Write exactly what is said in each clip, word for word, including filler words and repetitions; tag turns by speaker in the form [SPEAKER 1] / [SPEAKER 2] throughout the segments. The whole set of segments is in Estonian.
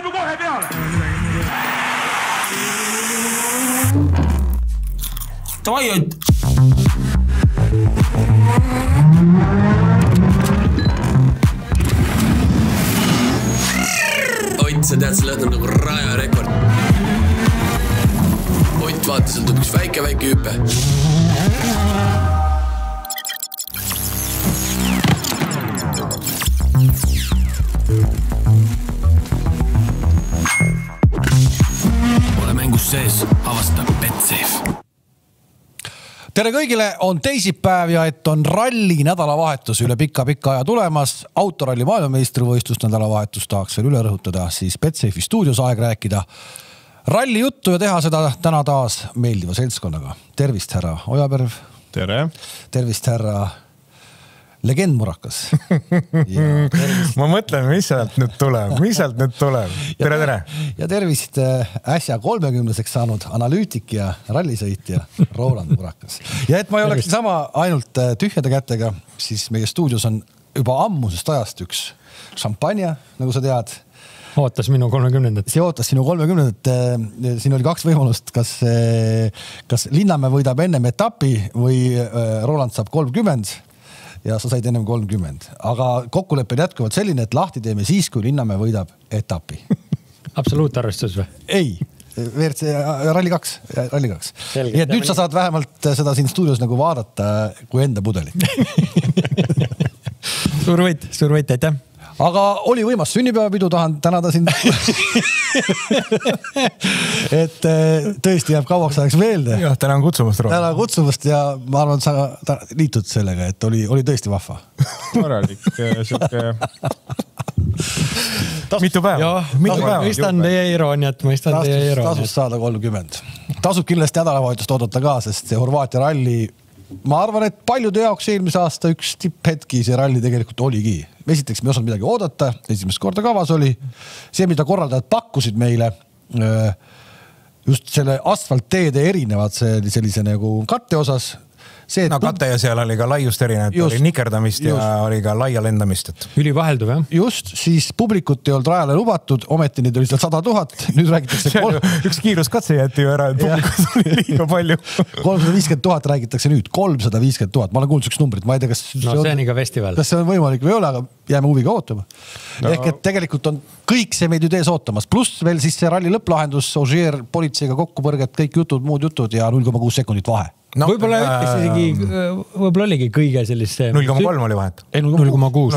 [SPEAKER 1] paneme kohe peale.
[SPEAKER 2] Tavai, et... Ott, sa tead, sa lööd nagu raja rekord. Ott, vaata, sul tuleb üks väike, väike hüpe. Ole mängus sees, avasta Betsafe.
[SPEAKER 3] Tere kõigile, on teisipäev ja et on ralli nädalavahetus üle pika-pika aja tulemas. Autoralli maailmameistrivõistlust nädalavahetus tahaks veel üle rõhutada, siis Betsafe'i stuudios aeg rääkida ralli juttu ja teha seda täna taas meeldiva seltskonnaga. Tervist, härra Ojaperv.
[SPEAKER 4] Tere.
[SPEAKER 3] Tervist, härra Legend Murakas.
[SPEAKER 4] Ma mõtlen, mis sealt nüüd tuleb, mis sealt nüüd tuleb. Tere, tere.
[SPEAKER 3] Ja tervist äsja kolmekümneseks saanud analüütik ja rallisõitja Roland Murakas. Ja et ma ei oleks sama ainult tühjade kätega, siis meie stuudios on juba ammusest ajast üks šampanja, nagu sa tead.
[SPEAKER 5] Ootas minu kolmekümnendat.
[SPEAKER 3] See ootas sinu kolmekümnendat. Siin oli kaks võimalust, kas, kas Linnamäe võidab ennem etapi või Roland saab kolmkümmend. Ja sa said ennem kolmkümmend. Aga kokkuleppel jätkuvalt selline, et lahti teeme siis, kui Linnamäe võidab etapi.
[SPEAKER 5] Absoluutarvestus või?
[SPEAKER 3] Ei, V R C ralli kaks. Ralli kaks. Selge, ja et nüüd sa saad vähemalt seda siin stuudios nagu vaadata kui enda pudelit.
[SPEAKER 5] Suur võit, suur võit, aitäh.
[SPEAKER 3] Aga oli võimas sünnipäevapidu, tahan tänada sind. Et tõesti jääb kauaks ajaks meelde.
[SPEAKER 4] Jah, tänan kutsumast, Roland.
[SPEAKER 3] Tänan kutsumast ja ma arvan, et sa liitud sellega, et oli, oli tõesti vahva.
[SPEAKER 4] Korralik, siuke... Mitu päeva?
[SPEAKER 5] Mitu päeva? Mõistan teie irooniat, mõistan teie irooniat.
[SPEAKER 3] Tasus saada kolmkümmend. Tasub kindlasti nädalavahetust oodata ka, sest see Horvaatia ralli, ma arvan, et paljude jaoks eelmise aasta üks tipphetki see ralli tegelikult oligi. Esiteks me ei osanud midagi oodata, esimest korda kavas oli. See, mida korraldajad pakkusid meile, just selle asfaltteede erinevad sellise nagu katte osas. See,
[SPEAKER 4] no katte ja seal oli ka laiust erinevad, oli nikerdamist just, ja oli ka laia lendamist. Et...
[SPEAKER 5] Ülivahelduv, jah?
[SPEAKER 3] Just, siis publikut ei olnud rajale lubatud, ometi neid oli seal sada tuhat. Nüüd räägitakse... Kol...
[SPEAKER 4] Üks kiiruskatse jäeti ju ära, et publikut oli liiga palju.
[SPEAKER 3] kolmsada viiskümmend tuhat räägitakse nüüd, kolmsada viiskümmend tuhat. Ma olen kuulnud üks numbrit, ma ei tea, kas...
[SPEAKER 5] No see on iga festival.
[SPEAKER 3] Kas see on võimalik või ei ole, aga jääme huviga ootama. No. Ehk et tegelikult on kõik see meid nüüd ees ootamas. Pluss veel siis see ralli lõpplahendus, Ogier, politseiga kokkupõrget, kõik jutud, muud jutud ja null koma kuus sekundit vahe.
[SPEAKER 5] No, võib-olla äh, isegi, võib-olla oligi kõige selliste...
[SPEAKER 4] null koma kolm oli vahet.
[SPEAKER 5] null koma kuus.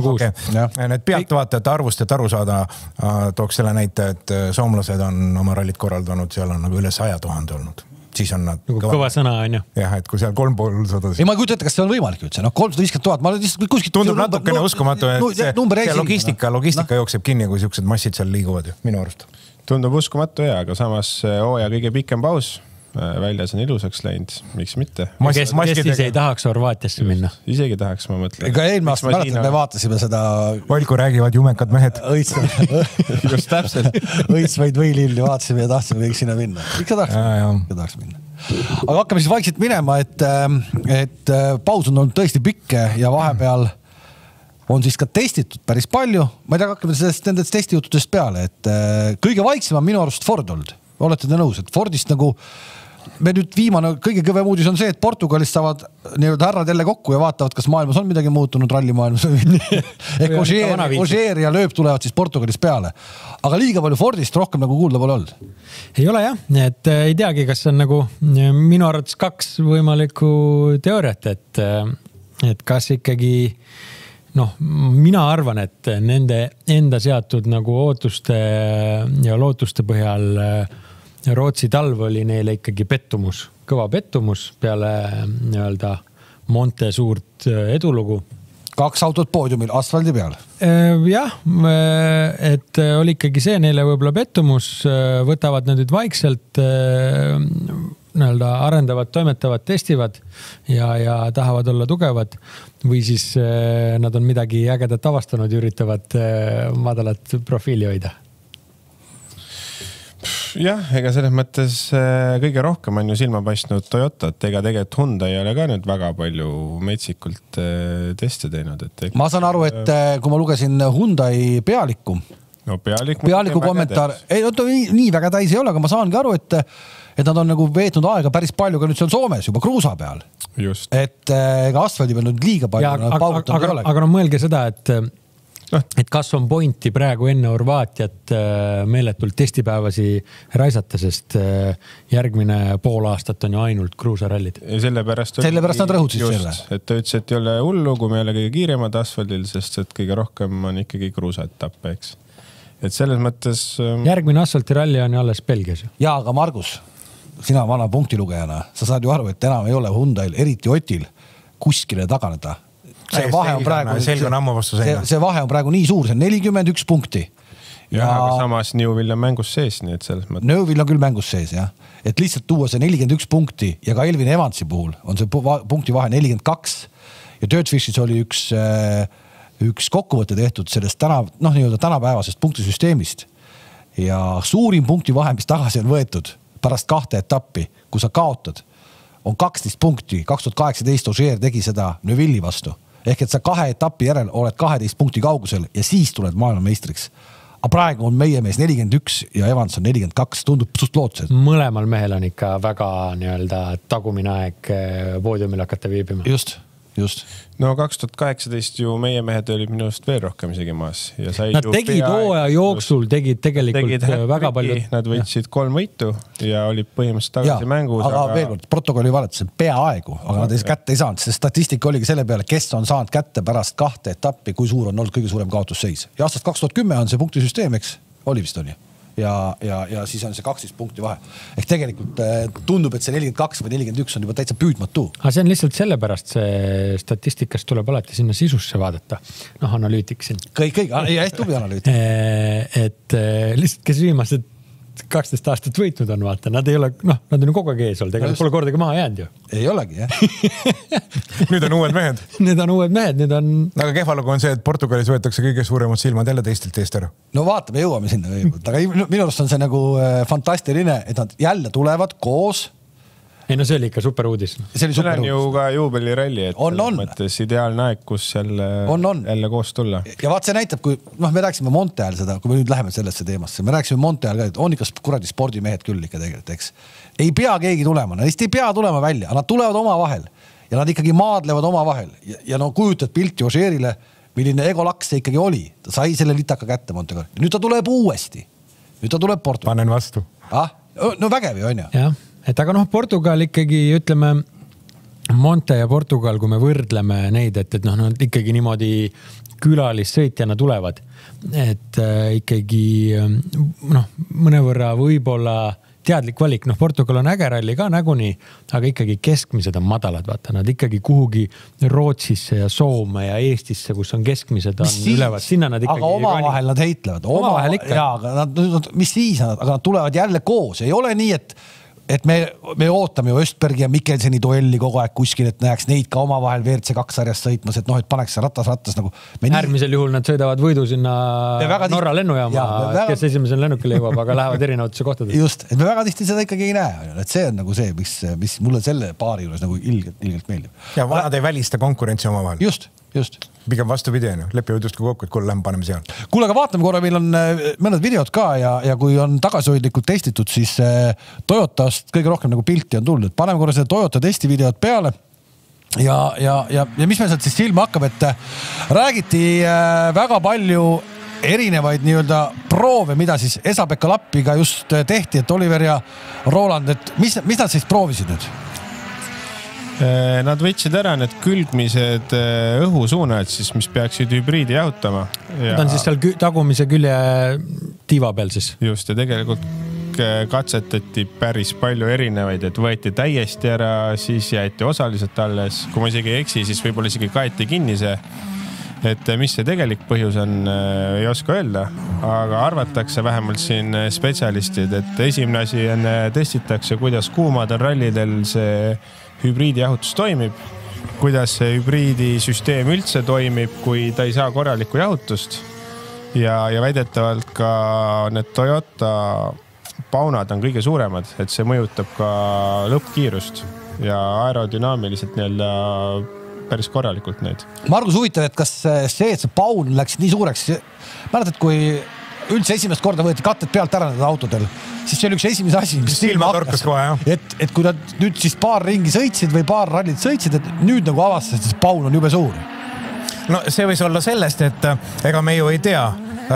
[SPEAKER 4] Need pealtvaatajate arvust, et aru saada, tooks selle näite, et soomlased on oma rallit korraldanud, seal on nagu üle saja tuhande olnud. Siis on nad...
[SPEAKER 5] Nagu kõva sõna on ju.
[SPEAKER 4] Jah, et kui seal kolm pool sada...
[SPEAKER 3] Ei, ma ei kujuta ette, kas see on võimalik üldse. No, kolmsada viiskümmend tuhat. Ma olen kuskilt...
[SPEAKER 4] Tundub natukene uskumatu, et see, see logistika, logistika jookseb kinni, kui siuksed massid seal liiguvad ju, minu arust.
[SPEAKER 6] Tundub uskumatu ja, aga samas hooaja kõige pikem paus. Väljas on ilusaks läinud, miks mitte?
[SPEAKER 5] Kes, kes siis ei tahaks Horvaatiasse minna?
[SPEAKER 6] Isegi tahaks, ma mõtlen.
[SPEAKER 3] Ega eelmine aasta mäletan, me vaatasime seda...
[SPEAKER 4] Valku räägivad jumekad mehed.
[SPEAKER 6] Just täpselt.
[SPEAKER 3] Õitsvaid võiliilli vaatasime ja tahtsime kõik sinna minna. Miks sa tahaks, ja, ja. tahaks minna? Aga hakkame siis vaikselt minema, et, et paus on olnud tõesti pikke ja vahepeal on siis ka testitud päris palju. Ma ei tea, hakkame sellest nendest testijutudest peale, et kõige vaiksem on minu arust Ford olnud. Olete te nõus, et Fordist nagu me nüüd viimane kõige kõvem uudis on see, et Portugalist saavad nii-öelda härrad jälle kokku ja vaatavad, kas maailmas on midagi muutunud rallimaailmas või mitte. Ehk Ogier ja Lööb tulevad siis Portugalist peale. Aga liiga palju Fordist rohkem nagu kuulda pole olnud.
[SPEAKER 5] Ei ole jah, et ei teagi, kas on nagu minu arvates kaks võimalikku teooriat, et, et kas ikkagi noh, mina arvan, et nende enda seatud nagu ootuste ja lootuste põhjal Rootsi talv oli neile ikkagi pettumus, kõva pettumus peale nii-öelda Monte suurt edulugu.
[SPEAKER 3] Kaks autot poodiumil asfaldi peal.
[SPEAKER 5] Jah, et oli ikkagi see neile võibolla pettumus, võtavad nüüd vaikselt nii-öelda arendavad, toimetavad, testivad ja, ja tahavad olla tugevad või siis nad on midagi ägedat avastanud ja üritavad madalat profiili hoida.
[SPEAKER 6] Jah, ega selles mõttes kõige rohkem on ju silma paistnud Toyota, et ega tegelikult Hyundai ei ole ka nüüd väga palju metsikult teste teinud. Et
[SPEAKER 3] ma saan aru, et kui ma lugesin Hyundai pealikku,
[SPEAKER 6] no pealiku,
[SPEAKER 3] pealiku kommentaar, ei, no, nii, nii väga täis ei ole, aga ma saangi aru, et, et nad on nagu veetnud aega päris palju ka nüüd seal Soomes juba kruusa peal.
[SPEAKER 6] Just.
[SPEAKER 3] Et ega asfaldi peal nüüd liiga palju.
[SPEAKER 5] Ja, aga, aga, aga no mõelge seda, et et kas on pointi praegu enne Horvaatiat meeletult testipäevasi raisata, sest järgmine pool aastat on ju ainult kruusarallid.
[SPEAKER 6] Ja sellepärast,
[SPEAKER 3] sellepärast nad rõhutsid selle.
[SPEAKER 6] Et ta ütles, et ei ole hullu, kui me ei ole kõige kiiremad asfaldil, sest et kõige rohkem on ikkagi kruusaetappe, eks. Et selles mõttes...
[SPEAKER 5] Järgmine asfaltiralli on ju alles Belgias.
[SPEAKER 3] Jaa, aga Margus, sina vana punktilugejana, sa saad ju aru, et enam ei ole Hyundail, eriti Otil, kuskile taganeda. See vahe on praegu, see, see, see vahe on praegu nii suur, see on nelikümmend üks punkti.
[SPEAKER 6] Ja, ja aga samas Newville on mängus sees, nii et selles mõttes.
[SPEAKER 3] Newville on küll mängus sees, jah. Et lihtsalt tuua see nelikümmend üks punkti ja ka Elvin Evansi puhul on see punkti vahe nelikümmend kaks ja Dirtfishis oli üks, üks kokkuvõte tehtud sellest täna, noh, nii-öelda tänapäevasest punktisüsteemist ja suurim punkti vahe, mis tagasi on võetud pärast kahte etappi, kui sa kaotad, on kaksteist punkti, kaks tuhat kaheksateist Ogier tegi seda Newville'i vastu. Ehk et sa kahe etapi järel oled kaheteist punkti kaugusel ja siis tuled maailmameistriks. Aga praegu on meie mees nelikümmend üks ja Evans on nelikümmend kaks, tundub suht lootses.
[SPEAKER 5] Mõlemal mehel on ikka väga nii-öelda tagumine aeg poodiumil hakata viibima.
[SPEAKER 3] Just, just.
[SPEAKER 6] No kaks tuhat kaheksateist ju meie mehed olid minust veel rohkem isegi maas. Ja sai
[SPEAKER 5] nad tegid hooaja jooksul, tegid tegelikult tegid väga palju.
[SPEAKER 6] Nad võtsid ja. kolm võitu ja olid põhimõtteliselt tagasi mängus.
[SPEAKER 3] Aga, aga veel kord, protokolli valetus on peaaegu, aga nad ei kätte ei saanud. See statistika oligi selle peale, kes on saanud kätte pärast kahte etappi, kui suur on olnud kõige suurem kaotusseis. Ja aastast kaks tuhat kümme on see punktisüsteem, eks? Oli vist on ju. Ja, ja, ja siis on see kaksteist punkti vahe. Ehk tegelikult tundub, et see nelikümmend kaks või nelikümmend üks on juba täitsa püüdmatu.
[SPEAKER 5] Aga see on lihtsalt sellepärast, see statistikast tuleb alati sinna sisusse vaadata. Noh, analüütik siin.
[SPEAKER 3] Kõik, kõik, ja hästi tubi analüütik.
[SPEAKER 5] Et lihtsalt, kes viimased kaksteist aastat võitnud on, vaata, nad ei ole, noh, nad on ju kogu aeg ees olnud, ega nad pole kordagi maha jäänud ju.
[SPEAKER 3] Ei olegi, jah.
[SPEAKER 4] Nüüd on uued mehed.
[SPEAKER 5] Nüüd on uued mehed, nüüd on...
[SPEAKER 4] Aga kehvalugu on see, et Portugalis võetakse kõige suuremad silmad jälle teistelt eest ära.
[SPEAKER 3] No vaata, me jõuame sinna. Aga minu arust on see nagu fantastiline, et nad jälle tulevad koos.
[SPEAKER 5] Ei no see oli ikka super uudis.
[SPEAKER 3] See oli super
[SPEAKER 6] uudis. See on ju ka juubeliralli, et
[SPEAKER 3] on, on.
[SPEAKER 6] mõttes ideaalne aeg, kus jälle,
[SPEAKER 3] on, on.
[SPEAKER 6] jälle koos tulla.
[SPEAKER 3] Ja vaat see näitab, kui noh, me rääksime Monteal seda, kui me nüüd läheme sellesse teemasse, me rääksime Monteal ka, et on ikka kuradi spordimehed küll ikka tegelikult, eks. Ei pea keegi tulema, neist ei pea tulema välja, nad tulevad oma vahel ja nad ikkagi maadlevad oma vahel ja, ja no kujutad pilti Ogierile, milline egolaks see ikkagi oli. Ta sai selle litaka kätte Montegal. Nüüd ta tuleb uuesti. Nüüd ta tuleb Portugal.
[SPEAKER 4] Panen vastu.
[SPEAKER 3] Ah, no vägevi on ju.
[SPEAKER 5] Jah. Et aga noh, Portugal ikkagi, ütleme, Monte ja Portugal, kui me võrdleme neid, et, et noh, nad ikkagi niimoodi külalissõitjana tulevad, et äh, ikkagi noh, mõnevõrra võib-olla teadlik valik, noh, Portugal on äge ralli ka näguni, aga ikkagi keskmised on madalad, vaata, nad ikkagi kuhugi Rootsisse ja Soome ja Eestisse, kus on keskmised on mis ülevad, sinna nad ikkagi...
[SPEAKER 3] Aga oma vahel nad heitlevad. Oma vahel ikka. Jaa, aga nad, mis siis, aga nad tulevad jälle koos, ei ole nii, et et me, me ootame ju Östbergi ja Mikkelseni duelli kogu aeg kuskil, et näeks neid ka oma vahel V R C kaks sarjast sõitmas, et noh, et paneks ratas ratas nagu...
[SPEAKER 5] Ärmisel nii... juhul nad sõidavad võidu sinna Norra lennujaama, väga... kes esimesel lennukile jõuab, aga lähevad erinevatesse kohtadesse.
[SPEAKER 3] Just, et me väga tihti seda ikkagi ei näe, et see on nagu see, mis, mis mulle selle paari juures nagu ilgelt, ilgelt meeldib.
[SPEAKER 4] Ja vanad ei välista konkurentsi oma vahel.
[SPEAKER 3] Just, just.
[SPEAKER 4] Pigem vastupidi, lepivad just kokku, et kuule, lähme paneme seal.
[SPEAKER 3] Kuule, aga vaatame korra, meil on mõned videod ka ja, ja kui on tagasihoidlikult testitud, siis Toyotast kõige rohkem nagu pilti on tulnud. Paneme korra seda Toyota testi videod peale ja, ja, ja, ja mis meil sealt siis silma hakkab, et räägiti väga palju erinevaid nii-öelda proove, mida siis Esa-Pekka Lappiga just tehti, et Oliver ja Roland, et mis, mis nad siis proovisid nüüd?
[SPEAKER 6] Nad võtsid ära need külgmised õhusuunad, siis, mis peaksid hübriidi jahutama.
[SPEAKER 5] Ja... Nad on siis seal tagumise külje tiiva peal siis?
[SPEAKER 6] Just, ja tegelikult katsetati päris palju erinevaid, et võeti täiesti ära, siis jäeti osaliselt alles. Kui ma isegi ei eksi, siis võib-olla isegi kaeti kinni see. Et mis see tegelik põhjus on, ei oska öelda, aga arvatakse vähemalt siin spetsialistid, et esimene asi on, testitakse, kuidas kuumad on rallidel see hübriidijahutus toimib, kuidas see hübriidisüsteem üldse toimib, kui ta ei saa korralikku jahutust ja, ja väidetavalt ka need Toyota paunad on kõige suuremad, et see mõjutab ka lõppkiirust ja aerodünaamiliselt nii-öelda päris korralikult neid.
[SPEAKER 3] Margus huvitav, et kas see, et see paun läks nii suureks, mäletad, kui üldse esimest korda võeti katted pealt ära need autodel, siis see oli üks esimese asi, mis
[SPEAKER 4] silma torkas kohe, jah.
[SPEAKER 3] Et, et kui nad nüüd siis paar ringi sõitsid või paar rallit sõitsid, et nüüd nagu avastasid, siis paun on jube suur.
[SPEAKER 4] No see võis olla sellest, et ega me ju ei tea.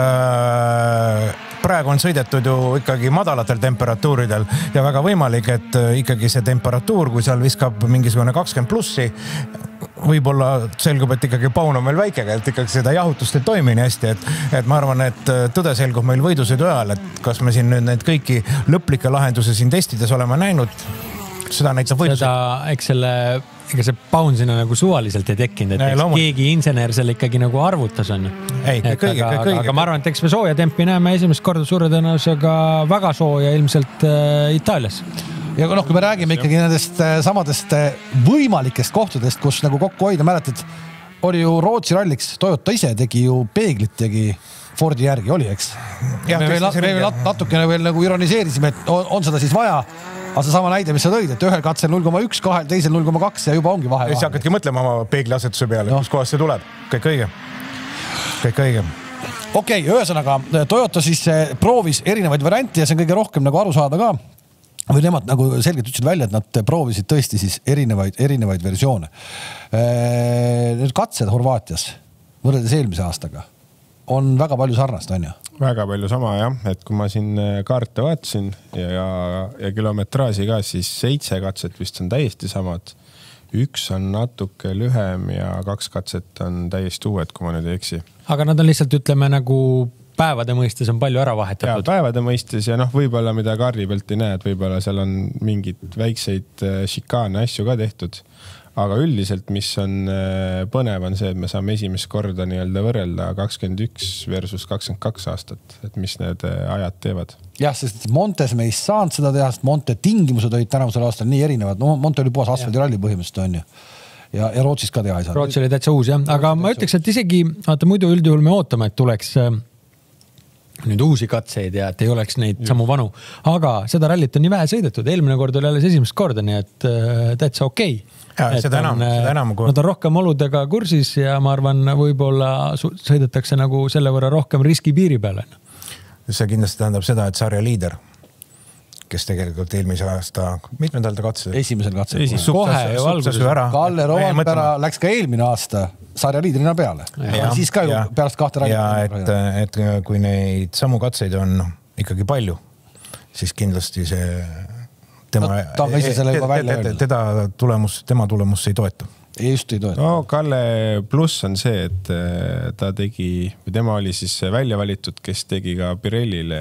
[SPEAKER 4] Praegu on sõidetud ju ikkagi madalatel temperatuuridel ja väga võimalik, et ikkagi see temperatuur, kui seal viskab mingisugune kakskümmend plussi, võib-olla selgub, et ikkagi paun on meil väike, et ikkagi seda jahutust ei toimi nii hästi, et, et ma arvan, et tõde selgub meil võidusõidu ajal, et kas me siin nüüd need kõiki lõplikke lahendusi siin testides oleme näinud, seda näitab võidusõidu.
[SPEAKER 5] Seda, eks selle, ega see paun sinna nagu suvaliselt ei tekkinud, et eks Ei, keegi insener seal ikkagi nagu arvutas on.
[SPEAKER 4] Ei,
[SPEAKER 5] et, kõige,
[SPEAKER 4] aga,
[SPEAKER 5] kõige, aga ma arvan, et eks me sooja tempi näeme esimest korda suure tõenäosusega väga sooja ilmselt äh, Itaalias.
[SPEAKER 3] Ja noh, kui me räägime ikkagi nendest samadest võimalikest kohtadest, kus nagu kokku hoida, mäletad, oli ju Rootsi ralliks, Toyota ise tegi ju peeglit, tegi Fordi järgi, oli, eks? Ja, me veel, veel natukene veel nagu ironiseerisime, et on, on seda siis vaja, aga see sama näide, mis sa tõid, et ühel katsel null koma üks, kahel teisel null koma kaks ja juba ongi vahe.
[SPEAKER 4] Ja siis hakkadki mõtlema oma peegli asetuse peale, no. Kus kohast see tuleb. Kõik õige. Kõik õige.
[SPEAKER 3] Okei, okay, ühesõnaga, Toyota siis proovis erinevaid varianti ja see on kõige rohkem nagu aru saada ka. Või nemad nagu selgelt ütlesid välja, et nad proovisid tõesti siis erinevaid, erinevaid versioone. Nüüd katsed Horvaatias võrreldes eelmise aastaga on väga palju sarnast, on ju?
[SPEAKER 6] Väga palju sama, jah. Et kui ma siin kaarte vaatasin ja, ja, ja kilometraaži ka, siis seitse katset vist on täiesti samad. Üks on natuke lühem ja kaks katset on täiesti uued, kui ma nüüd ei eksi. Aga
[SPEAKER 5] nad on lihtsalt, ütleme, nagu päevade mõistes on palju ära vahetatud.
[SPEAKER 6] Ja, päevade mõistes ja noh, võib-olla mida kaardi pealt ei näe, et võib-olla seal on mingid väikseid šikaane asju ka tehtud. Aga üldiselt, mis on põnev, on see, et me saame esimest korda nii-öelda võrrelda kakskümmend üks versus kakskümmend kaks aastat, et mis need ajad teevad.
[SPEAKER 3] Jah, sest Montes me ei saanud seda teha, sest Monte tingimused olid tänavusel aastal nii erinevad. No, Monte oli puhas asfaldiralli põhimõtteliselt, on ju. Ja, ja Rootsis ka teha ei saa.
[SPEAKER 5] Rootsi oli täitsa uus, jah. Aga ma ütleks, et isegi, vaata, muidu üldjuhul me ootame, et tuleks nüüd uusi katseid ja et ei oleks neid samu vanu. Aga seda rallit on nii vähe sõidetud. Eelmine kord oli alles esimest korda, nii et täitsa okei.
[SPEAKER 4] Ja, seda enam, seda enam kui...
[SPEAKER 5] Nad on rohkem oludega kursis ja ma arvan, võib-olla sõidetakse nagu selle võrra rohkem riski piiri peale.
[SPEAKER 4] See kindlasti tähendab seda, et sarja liider, kes tegelikult eelmise aasta mitmendal ta katse?
[SPEAKER 3] Esimesel katse.
[SPEAKER 5] Kohe ju alguses.
[SPEAKER 3] Kalle Rovampera läks ka eelmine aasta sarja liidrina peale. Ja, siis ka ju ja, pärast kahte rallit.
[SPEAKER 4] Ja et, et kui neid samu katseid on ikkagi palju, siis kindlasti see... Tema,
[SPEAKER 3] ta on ka ise selle juba välja öelnud.
[SPEAKER 4] Teda tulemus, tema tulemus ei toeta.
[SPEAKER 3] Ei just ei toeta.
[SPEAKER 6] No, Kalle pluss on see, et ta tegi, või tema oli siis välja valitud, kes tegi ka Pirellile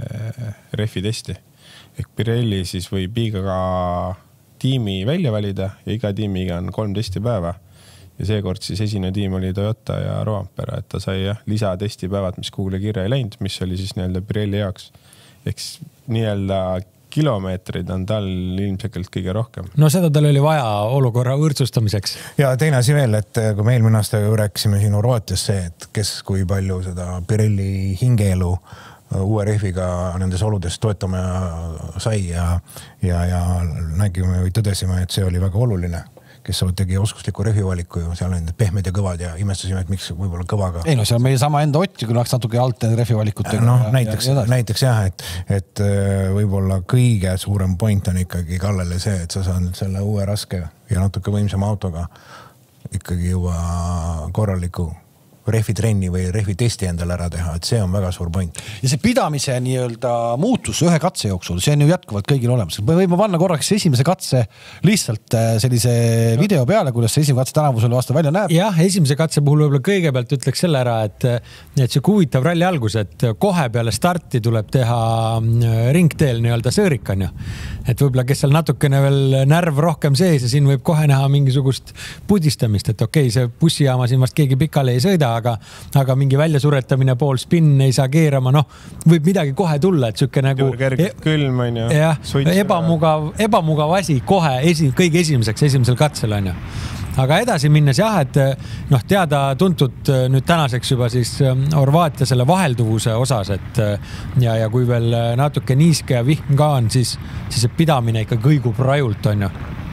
[SPEAKER 6] refi testi. Ehk Pirelli siis võib iga tiimi välja valida ja iga tiimiga on kolm testipäeva. Ja seekord siis esine tiim oli Toyota ja Rovampera, et ta sai jah, lisatestipäevad, mis kuhule kirja ei läinud, mis oli siis nii-öelda Pirelli jaoks. Eks nii-öelda kilomeetrid on tal ilmselt kõige rohkem.
[SPEAKER 5] No seda tal oli vaja olukorra võrdsustamiseks.
[SPEAKER 4] Ja teine asi veel, et kui me eelmine aasta rääkisime siin Horvaatias see, et kes kui palju seda Pirelli hingeelu uue rehviga nendes oludes toetama sai ja, ja, ja nägime või tõdesime, et see oli väga oluline. Kes tegi oskusliku rehvivaliku ju, seal on pehmed ja kõvad ja imestasime, et miks võib-olla kõvaga.
[SPEAKER 3] Ei no, see on meie sama enda Otti, kui läks natuke alt rehvivalikutega.
[SPEAKER 4] No näiteks, näiteks jah, et, et võib-olla kõige suurem point on ikkagi Kallele see, et sa saad selle uue raske ja natuke võimsama autoga ikkagi juba korraliku rehvitrenni või rehvitesti endale ära teha, et see on väga suur point.
[SPEAKER 3] Ja see pidamise nii-öelda muutus ühe katse jooksul, see on ju jätkuvalt kõigil olemas. Me võime panna korraks esimese katse lihtsalt sellise video peale, kuidas see esimene katse tänavusel vastu välja näeb.
[SPEAKER 5] Jah, esimese katse puhul võib-olla kõigepealt ütleks selle ära, et, et see huvitav ralli algus, et kohe peale starti tuleb teha ringteel nii-öelda sõõrikan ju. Et võib-olla, kes seal natukene veel närv rohkem sees ja siin võib kohe näha mingisugust pudistamist, et okei, see bussijaama siin vast keegi pikale ei sõida, aga, aga mingi väljasuretamine pool spinn ei saa keerama, noh, võib midagi kohe tulla, et sükke nagu
[SPEAKER 6] e külm on ju.
[SPEAKER 5] Jah, ebamugav, ebamugav asi kohe esi, kõige esimeseks, esimesel katsel on ju. Aga edasi minnes jah, et noh, teada tuntud nüüd tänaseks juba siis Horvaatia selle vahelduvuse osas, et ja, ja kui veel natuke niiske ja vihm ka on, siis, siis see pidamine ikka kõigub rajult on ju.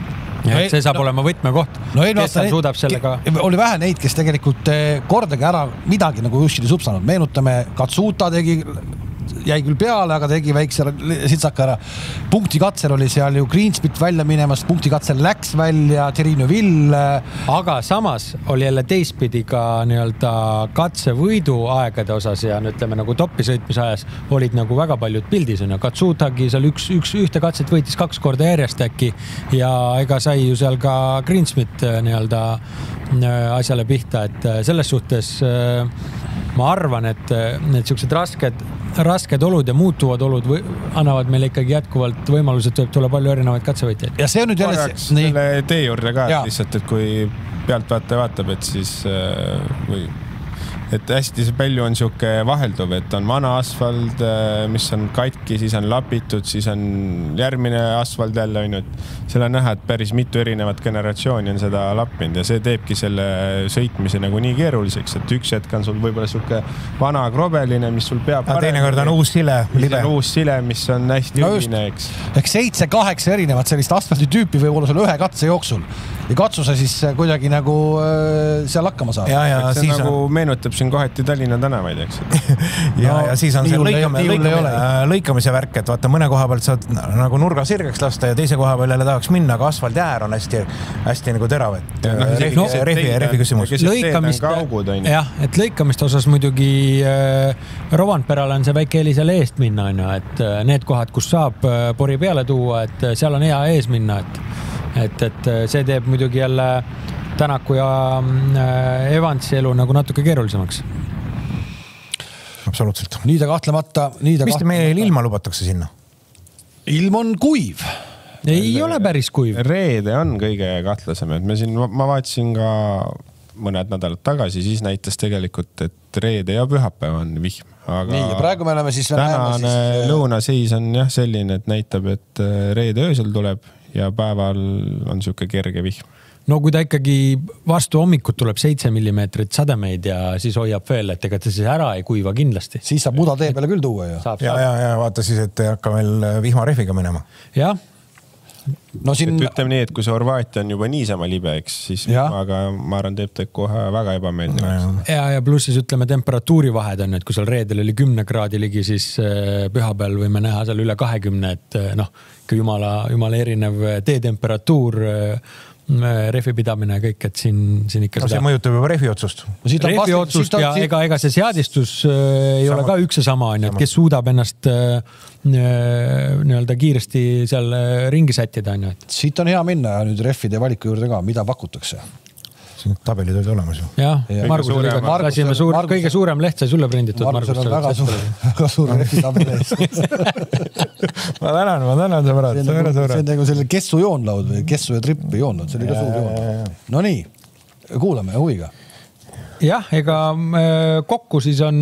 [SPEAKER 5] Ja see saab olema võtmekoht.
[SPEAKER 3] No ei,
[SPEAKER 5] kes ta suudab sellega...
[SPEAKER 3] Oli vähe neid, kes tegelikult kordagi ära midagi nagu just ei supsanud. Meenutame, Katsuta tegi jäi küll peale, aga tegi väikse sitsaka ära. Punkti katsel oli seal ju Greensmit välja minemas, punkti katsel läks välja, Terino Vill.
[SPEAKER 5] Aga samas oli jälle teistpidi ka nii-öelda katsevõidu aegade osas ja ütleme nagu toppi sõitmise ajas olid nagu väga paljud pildis. Katsutagi seal üks, üks ühte katset võitis kaks korda järjest äkki ja ega sai ju seal ka Greensmit nii-öelda asjale pihta, et selles suhtes ma arvan, et need siuksed rasked rasked olud ja muutuvad olud või, annavad meile ikkagi jätkuvalt võimalused, võib tulla palju erinevaid katsevõitjaid.
[SPEAKER 3] Ja see on nüüd jälle...
[SPEAKER 6] Selle tee juurde ka ja. Lihtsalt, et kui pealtvaataja vaatab, et siis või, et hästi palju on siuke vahelduv, et on vana asfalt, mis on katki, siis on lapitud, siis on järgmine asfalt jälle on, et seal on näha, et päris mitu erinevat generatsiooni on seda lappinud ja see teebki selle sõitmise nagu nii keeruliseks, et üks hetk on sul võib-olla siuke vana krobeline, mis sul peab
[SPEAKER 4] parem. Teine kord on uus sile, libe.
[SPEAKER 6] Uus sile, mis on hästi no ühine, eks.
[SPEAKER 3] Ehk seitse, kaheksa erinevat sellist asfaltitüüpi võib olla sul ühe katse jooksul ja katsuse siis kuidagi nagu äh, seal hakkama saab.
[SPEAKER 6] Ja, ja, see nagu on... meenutab siin kohati Tallinna tänavaid, eks.
[SPEAKER 4] ja, no, ja siis on see lõikame, lõikame, lõikamise värk, et vaata mõne koha pealt saad nagu nurga sirgeks lasta ja teise koha peal jälle tahaks minna, aga asfaltjäär on hästi, hästi nagu terav, et no, refi, refi, refi küsimus.
[SPEAKER 5] Lõikamist, jah, et lõikamist osas muidugi äh, Rovanperal on see väike heli seal eest minna, et äh, need kohad, kus saab äh, pori peale tuua, et äh, seal on hea ees minna, et, et, et äh, see teeb muidugi jälle Tänaku ja äh, Evansi elu nagu natuke keerulisemaks.
[SPEAKER 4] Absoluutselt.
[SPEAKER 3] Nii ta kahtlemata... Nii ta
[SPEAKER 4] mis te meil ilma lubatakse sinna?
[SPEAKER 3] Ilm on kuiv.
[SPEAKER 5] Ei L ole päris kuiv.
[SPEAKER 6] Reede on kõige kahtlasem. Et me siin, ma vaatasin ka mõned nädalad tagasi, siis näitas tegelikult, et reede ja pühapäev on vihm. Aga
[SPEAKER 3] nii, ja praegu me oleme siis...
[SPEAKER 6] Tänane siis... lõunaseis on jah selline, et näitab, et reede öösel tuleb ja päeval on siuke kerge vihm.
[SPEAKER 5] No kui ta ikkagi vastu hommikut tuleb seitse millimeetrit sademeid ja siis hoiab veel, et ega ta siis ära ei kuiva kindlasti.
[SPEAKER 3] Siis saab muda tee peale küll tuua ju.
[SPEAKER 4] Ja, ja, ja vaata siis, et ei hakka veel vihmarefiga minema.
[SPEAKER 5] Jah.
[SPEAKER 6] No siin... et ütleme nii, et kui see Horvaatia on juba niisama libe, eks, siis aga ma arvan, teeb ta kohe väga ebameeldiv.
[SPEAKER 5] Ja, ja pluss siis ütleme temperatuuri vahed on, et kui seal reedel oli kümne kraadi ligi, siis pühapäeval võime näha seal üle kahekümne, et noh, jumala, jumala erinev teetemperatuur refi pidamine ja kõik, et siin, siin ikka
[SPEAKER 4] no, seda... See mõjutab juba refi otsust.
[SPEAKER 5] No, refi vastu, otsust ja siit... ega, ega see seadistus äh, ei sama. Ole ka üks ja sama, on, et kes suudab ennast äh, nii-öelda kiiresti seal ringi sättida. On, et...
[SPEAKER 3] Siit on hea minna nüüd refide valiku juurde ka, mida pakutakse.
[SPEAKER 4] Siin tabelid olid olemas ju.
[SPEAKER 5] Jah, ja. Margus oli ka Margus, suur, Margus, kõige suurem leht sai sulle prinditud.
[SPEAKER 3] Margus on väga suur, väga suur refi tabeli ees.
[SPEAKER 4] ma tänan, ma tänan see pärast.
[SPEAKER 3] See on nagu, see on nagu selle kessu joonlaud või kessu ja trippi joonlaud. See oli ka suur joon. No nii, kuulame huviga.
[SPEAKER 5] Jah, ega kokku siis on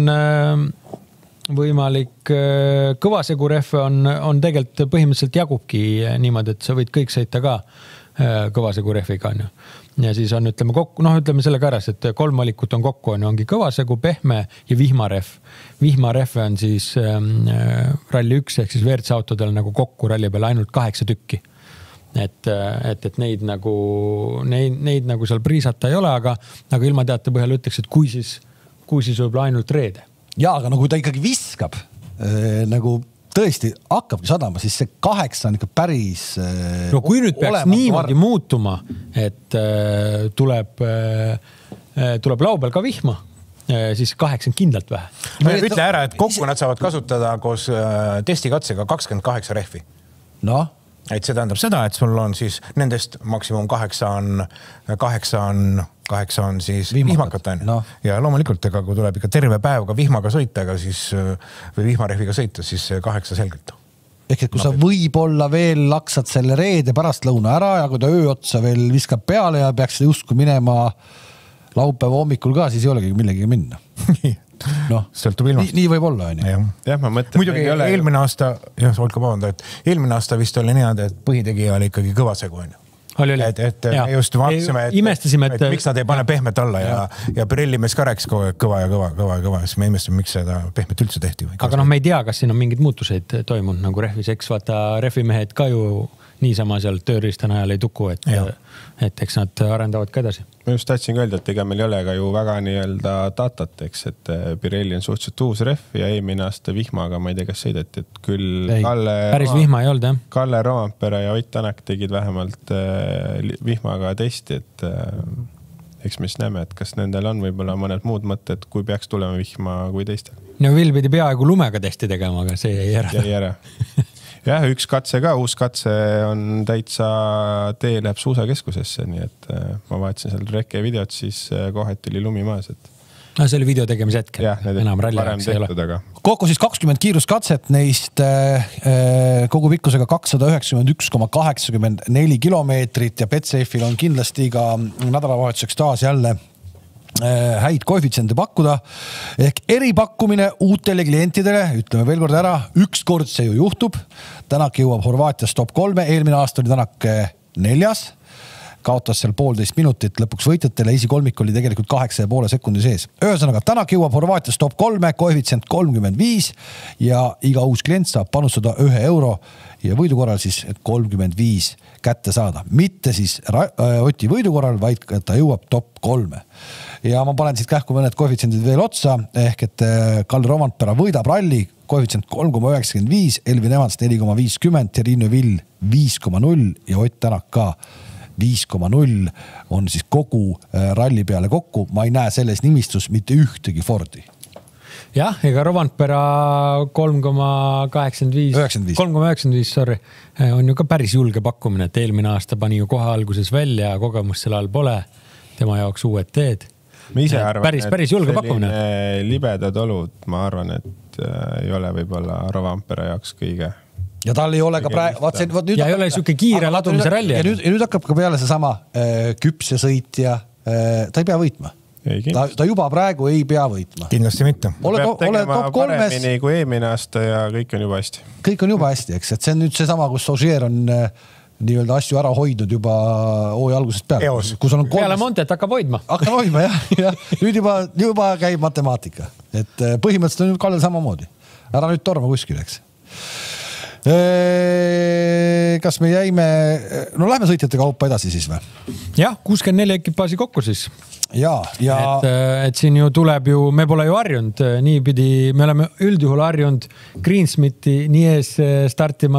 [SPEAKER 5] võimalik kõvasegu refe on, on tegelikult põhimõtteliselt jagubki niimoodi, et sa võid kõik sõita ka kõvasegu refiga, on ju. Ja siis on, ütleme, kokku, noh, ütleme sellega ära, et kolm valikut on kokku, on, ongi kõvasegu, pehme ja vihmaref. Vihmarefe on siis äh, ralli üks, ehk siis V R C autodel nagu kokku ralli peal ainult kaheksa tükki. Et, et, et neid nagu, neid, neid nagu seal priisata ei ole, aga, aga ilma teate põhjal ütleks, et kui siis, kui siis võib ainult reede.
[SPEAKER 3] Ja, aga no kui ta ikkagi viskab äh, nagu tõesti hakkabki sadama, siis see kaheksa on ikka päris...
[SPEAKER 5] No kui nüüd peaks niimoodi muutuma, et äh, tuleb, äh, tuleb laubel ka vihma, äh, siis kaheksa on kindlalt vähe.
[SPEAKER 4] No, ütle ära, et kokku nad saavad kasutada koos äh, testikatsega kakskümmend kaheksa rehvi.
[SPEAKER 3] Noh?
[SPEAKER 4] Et see tähendab seda, et sul on siis nendest maksimum kaheksa on, kaheksa on, kaheksa on siis vihmakat. No. Ja loomulikult, ega kui tuleb ikka terve päev ka vihmaga sõita, ega siis, või vihmarefiga sõita, siis kaheksa selgelt.
[SPEAKER 3] Ehk et kui no, sa võib-olla veel laksad selle reede pärast lõuna ära ja kui ta öö otsa veel viskab peale ja peaks justkui minema laupäeva hommikul ka, siis ei olegi millegagi minna. No, nii, nii võib olla, on ju.
[SPEAKER 6] Jah, ma mõtlen.
[SPEAKER 4] Muidugi eelmine aasta, jah, olge pavanda, et eelmine aasta vist oli niimoodi, et põhitegija oli ikkagi kõvasegu, on ju.
[SPEAKER 5] Oli, oli.
[SPEAKER 4] Et, et ja. Me just vaatasime, et,
[SPEAKER 5] imestasime, et,
[SPEAKER 4] et miks nad ei pane pehmet alla ja, ja, ja Pirelli mees ka rääkis kõva ja kõva, kõva ja kõva. Siis me imestame, miks seda pehmet üldse tehti.
[SPEAKER 5] Aga noh, me ei tea, kas siin on mingid muutuseid toimunud, nagu rehvis, eks vaata refimehed ka ju niisama seal tööriista najal ei tuku, et, et eks nad arendavad ka edasi.
[SPEAKER 6] Ma just tahtsin öelda, et ega meil ei ole ka ju väga nii-öelda datat, eks, et Pirelli on suhteliselt uus ref ja eelmine aasta vihmaga, ma ei tea, kas sõideti, et küll
[SPEAKER 5] ei,
[SPEAKER 6] Kalle,
[SPEAKER 5] päris vihma ei olnud, jah.
[SPEAKER 6] Kalle Rovampere ja Ott Tänak tegid vähemalt vihmaga testi, et eks me siis näeme, et kas nendel on võib-olla mõned muud mõtted, kui peaks tulema vihma kui teistel.
[SPEAKER 5] No Vill pidi peaaegu lumega testi tegema, aga see jäi ära.
[SPEAKER 6] Jäi ära. Jah, üks katse ka, uus katse on täitsa tee läheb suusakeskusesse, nii et ma vaatasin seal reke videot, siis kohati oli lumi maas, et
[SPEAKER 5] no see oli video tegemise hetkel.
[SPEAKER 6] Jah, need
[SPEAKER 5] enam ralli
[SPEAKER 6] varem tehtud, aga
[SPEAKER 3] kokku siis kakskümmend kiiruskatset, neist kogu pikkusega kakssada üheksakümmend üks koma kaheksakümmend neli kilomeetrit ja Betsafe'il on kindlasti ka nädalavahetuseks taas jälle häid koefitsiente pakkuda. Ehk eripakkumine uutele klientidele, ütleme veel kord ära, üks kord see ju juhtub. Tänak jõuab Horvaatias top kolme, eelmine aasta oli Tänak neljas. Kaotas seal poolteist minutit lõpuks võitjatele, esikolmik oli tegelikult kaheksa ja poole sekundi sees. Ühesõnaga, Tänak jõuab Horvaatias top kolme, koefitsient kolmkümmend viis ja iga uus klient saab panustada ühe euro ja võidu korral siis kolmkümmend viis kätte saada. Mitte siis Oti võidu korral, vaid ta jõuab top kolme. Ja ma panen siit kähku mõned koefitsiendid veel otsa, ehk et Kalle Rovampere võidab ralli, koefitsient kolm koma üheksakümmend viis, Elvin Evans neli koma viiskümmend, Terino Vill viis koma null ja Ott Tänak ka viis koma null on siis kogu ralli peale kokku. Ma ei näe selles nimistus mitte ühtegi Fordi.
[SPEAKER 5] Jah, ega Rovampere kolm koma kaheksakümmend viis, kolm koma üheksakümmend viis, sorry, on ju ka päris julge pakkumine, et eelmine aasta pani ju kohe alguses välja, kogemus selle all pole, tema jaoks uued teed.
[SPEAKER 6] Ma ise arvan,
[SPEAKER 5] päris, päris julge pakkumine.
[SPEAKER 6] Libedad olud, ma arvan, et ei ole võib-olla Rovampere jaoks kõige.
[SPEAKER 3] Ja tal ei ole ka praegu, vaat see, vaat nüüd
[SPEAKER 5] ja ei ole siuke kiire ladumise ralli.
[SPEAKER 3] Ja nüüd, ja nüüd hakkab ka peale see sama äh, küpse sõitja, äh, ta ei pea võitma.
[SPEAKER 6] Ei,
[SPEAKER 3] ta, ta juba praegu ei pea võitma.
[SPEAKER 4] Kindlasti mitte.
[SPEAKER 3] Ole,
[SPEAKER 6] peab
[SPEAKER 3] ole
[SPEAKER 6] tegema
[SPEAKER 3] top kolmes.
[SPEAKER 6] Paremini kui eelmine aasta ja kõik on juba hästi.
[SPEAKER 3] Kõik on juba hästi, eks, et see on nüüd see sama, kus Ogier on äh, nii-öelda asju ära hoidnud juba hooaja algusest peale. Kus on kolmes... Peale
[SPEAKER 5] Montet hakkab hoidma.
[SPEAKER 3] Hakkab hoidma, jah. Ja. Nüüd juba, juba käib matemaatika. Et põhimõtteliselt on nüüd Kallel samamoodi. Ära nüüd torma kuskil, eks. Kas me jäime, no lähme sõitjate kaupa edasi siis või?
[SPEAKER 5] Jah, kuuskümmend neli ekipaasi kokku siis.
[SPEAKER 3] Ja, ja...
[SPEAKER 5] Et, et siin ju tuleb ju, me pole ju harjunud nii pidi, me oleme üldjuhul harjunud Greensmiti nii ees startima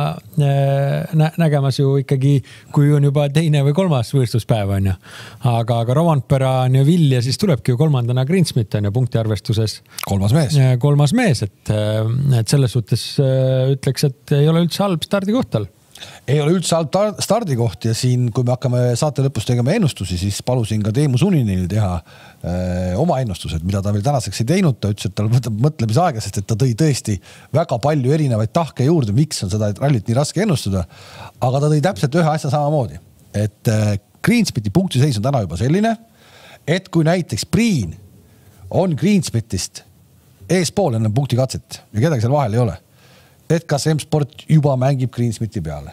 [SPEAKER 5] nä nägemas ju ikkagi, kui on juba teine või kolmas võistluspäev on ju. Aga, aga Rovampere on ju Vill ja siis tulebki ju kolmandana Greensmit on ju punktiarvestuses.
[SPEAKER 3] Kolmas mees.
[SPEAKER 5] Kolmas mees, et, et selles suhtes ütleks, et ei ole üldse halb stardikohtal.
[SPEAKER 3] Ei ole üldse halb stardikoht ja siin, kui me hakkame saate lõpus tegema ennustusi, siis palusin ka Teemu Suninil teha öö, oma ennustused, mida ta veel tänaseks ei teinud. Ta ütles, et tal võtab mõtlemisaega, sest et ta tõi tõesti väga palju erinevaid tahke juurde, miks on seda rallit nii raske ennustada. Aga ta tõi täpselt ühe asja samamoodi, et Greensmiti punktiseis on täna juba selline, et kui näiteks Priin on Greensmitist eespool enne punktikatset ja kedagi seal vahel ei ole, et kas M-Sport juba mängib Greensmiti peale?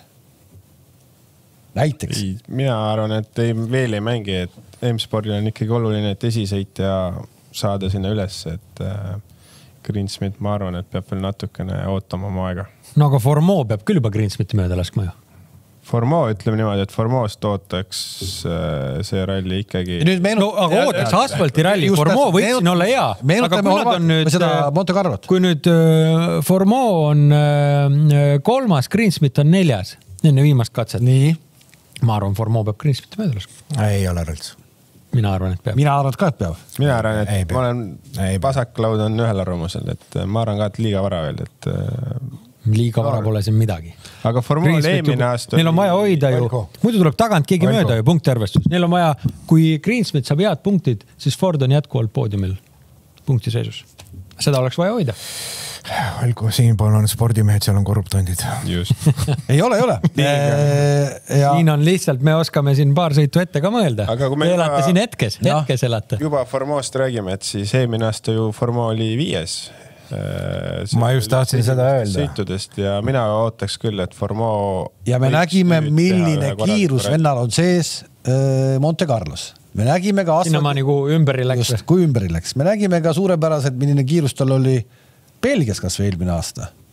[SPEAKER 3] Näiteks.
[SPEAKER 6] Ei, mina arvan, et ei, veel ei mängi, et M-Sportil on ikkagi oluline, et esisõitja saada sinna üles, et äh, Greensmit, ma arvan, et peab veel natukene ootama oma aega.
[SPEAKER 5] No aga Formeau peab küll juba Greensmiti mööda laskma ju.
[SPEAKER 6] Formeau, ütleme niimoodi, et Formeau'st ootaks see ralli ikkagi.
[SPEAKER 5] No, aga ootaks asfalti ralli, Formeau võiks siin olla hea.
[SPEAKER 3] Aga kui nad on nüüd, Monte Carlot.
[SPEAKER 5] Kui nüüd Formeau on kolmas, Greensmit on neljas, enne viimast katset.
[SPEAKER 3] Nii.
[SPEAKER 5] Ma arvan, Formeau peab Greensmiti mööda laskma.
[SPEAKER 4] Ei ole rõlts.
[SPEAKER 5] Mina arvan, et peab.
[SPEAKER 3] Mina arvan, et ka, et peab.
[SPEAKER 6] Mina arvan, et ei, ma olen, vasaklaud on ühel arvamusel, et ma arvan ka, et liiga vara veel, et
[SPEAKER 5] liiga vara pole siin midagi.
[SPEAKER 6] Aga Formeau eelmine aasta...
[SPEAKER 5] Neil on vaja hoida ju, muidu tuleb tagant keegi Valko. Mööda ju punktiarvestus. Neil on vaja, kui Greensmit saab head punktid, siis Ford on jätkuvalt poodiumil punktiseisus. Seda oleks vaja hoida.
[SPEAKER 4] Valko, siinpool on spordimehed, seal on korruptandid.
[SPEAKER 6] Just.
[SPEAKER 3] ei ole, ei ole.
[SPEAKER 5] ja... Siin on lihtsalt, me oskame siin paar sõitu ette ka mõelda. Te elate juba... siin hetkes, hetkes elate.
[SPEAKER 6] Juba Formeau'st räägime, et siis eelmine aasta ju Formeau oli viies.
[SPEAKER 4] Ma just tahtsin seda öelda.
[SPEAKER 6] Sõitudest ja mina ootaks küll, et Formeau...
[SPEAKER 3] Ja me nägime, milline kiirus vennal on sees äh, Monte Carlos. Me nägime ka...
[SPEAKER 5] Sinna ma nagu ümberi läks.
[SPEAKER 3] Just, kui ümberi läks. Me nägime ka suurepäraselt, milline kiirus tal oli Belgias kas või eelmine aasta.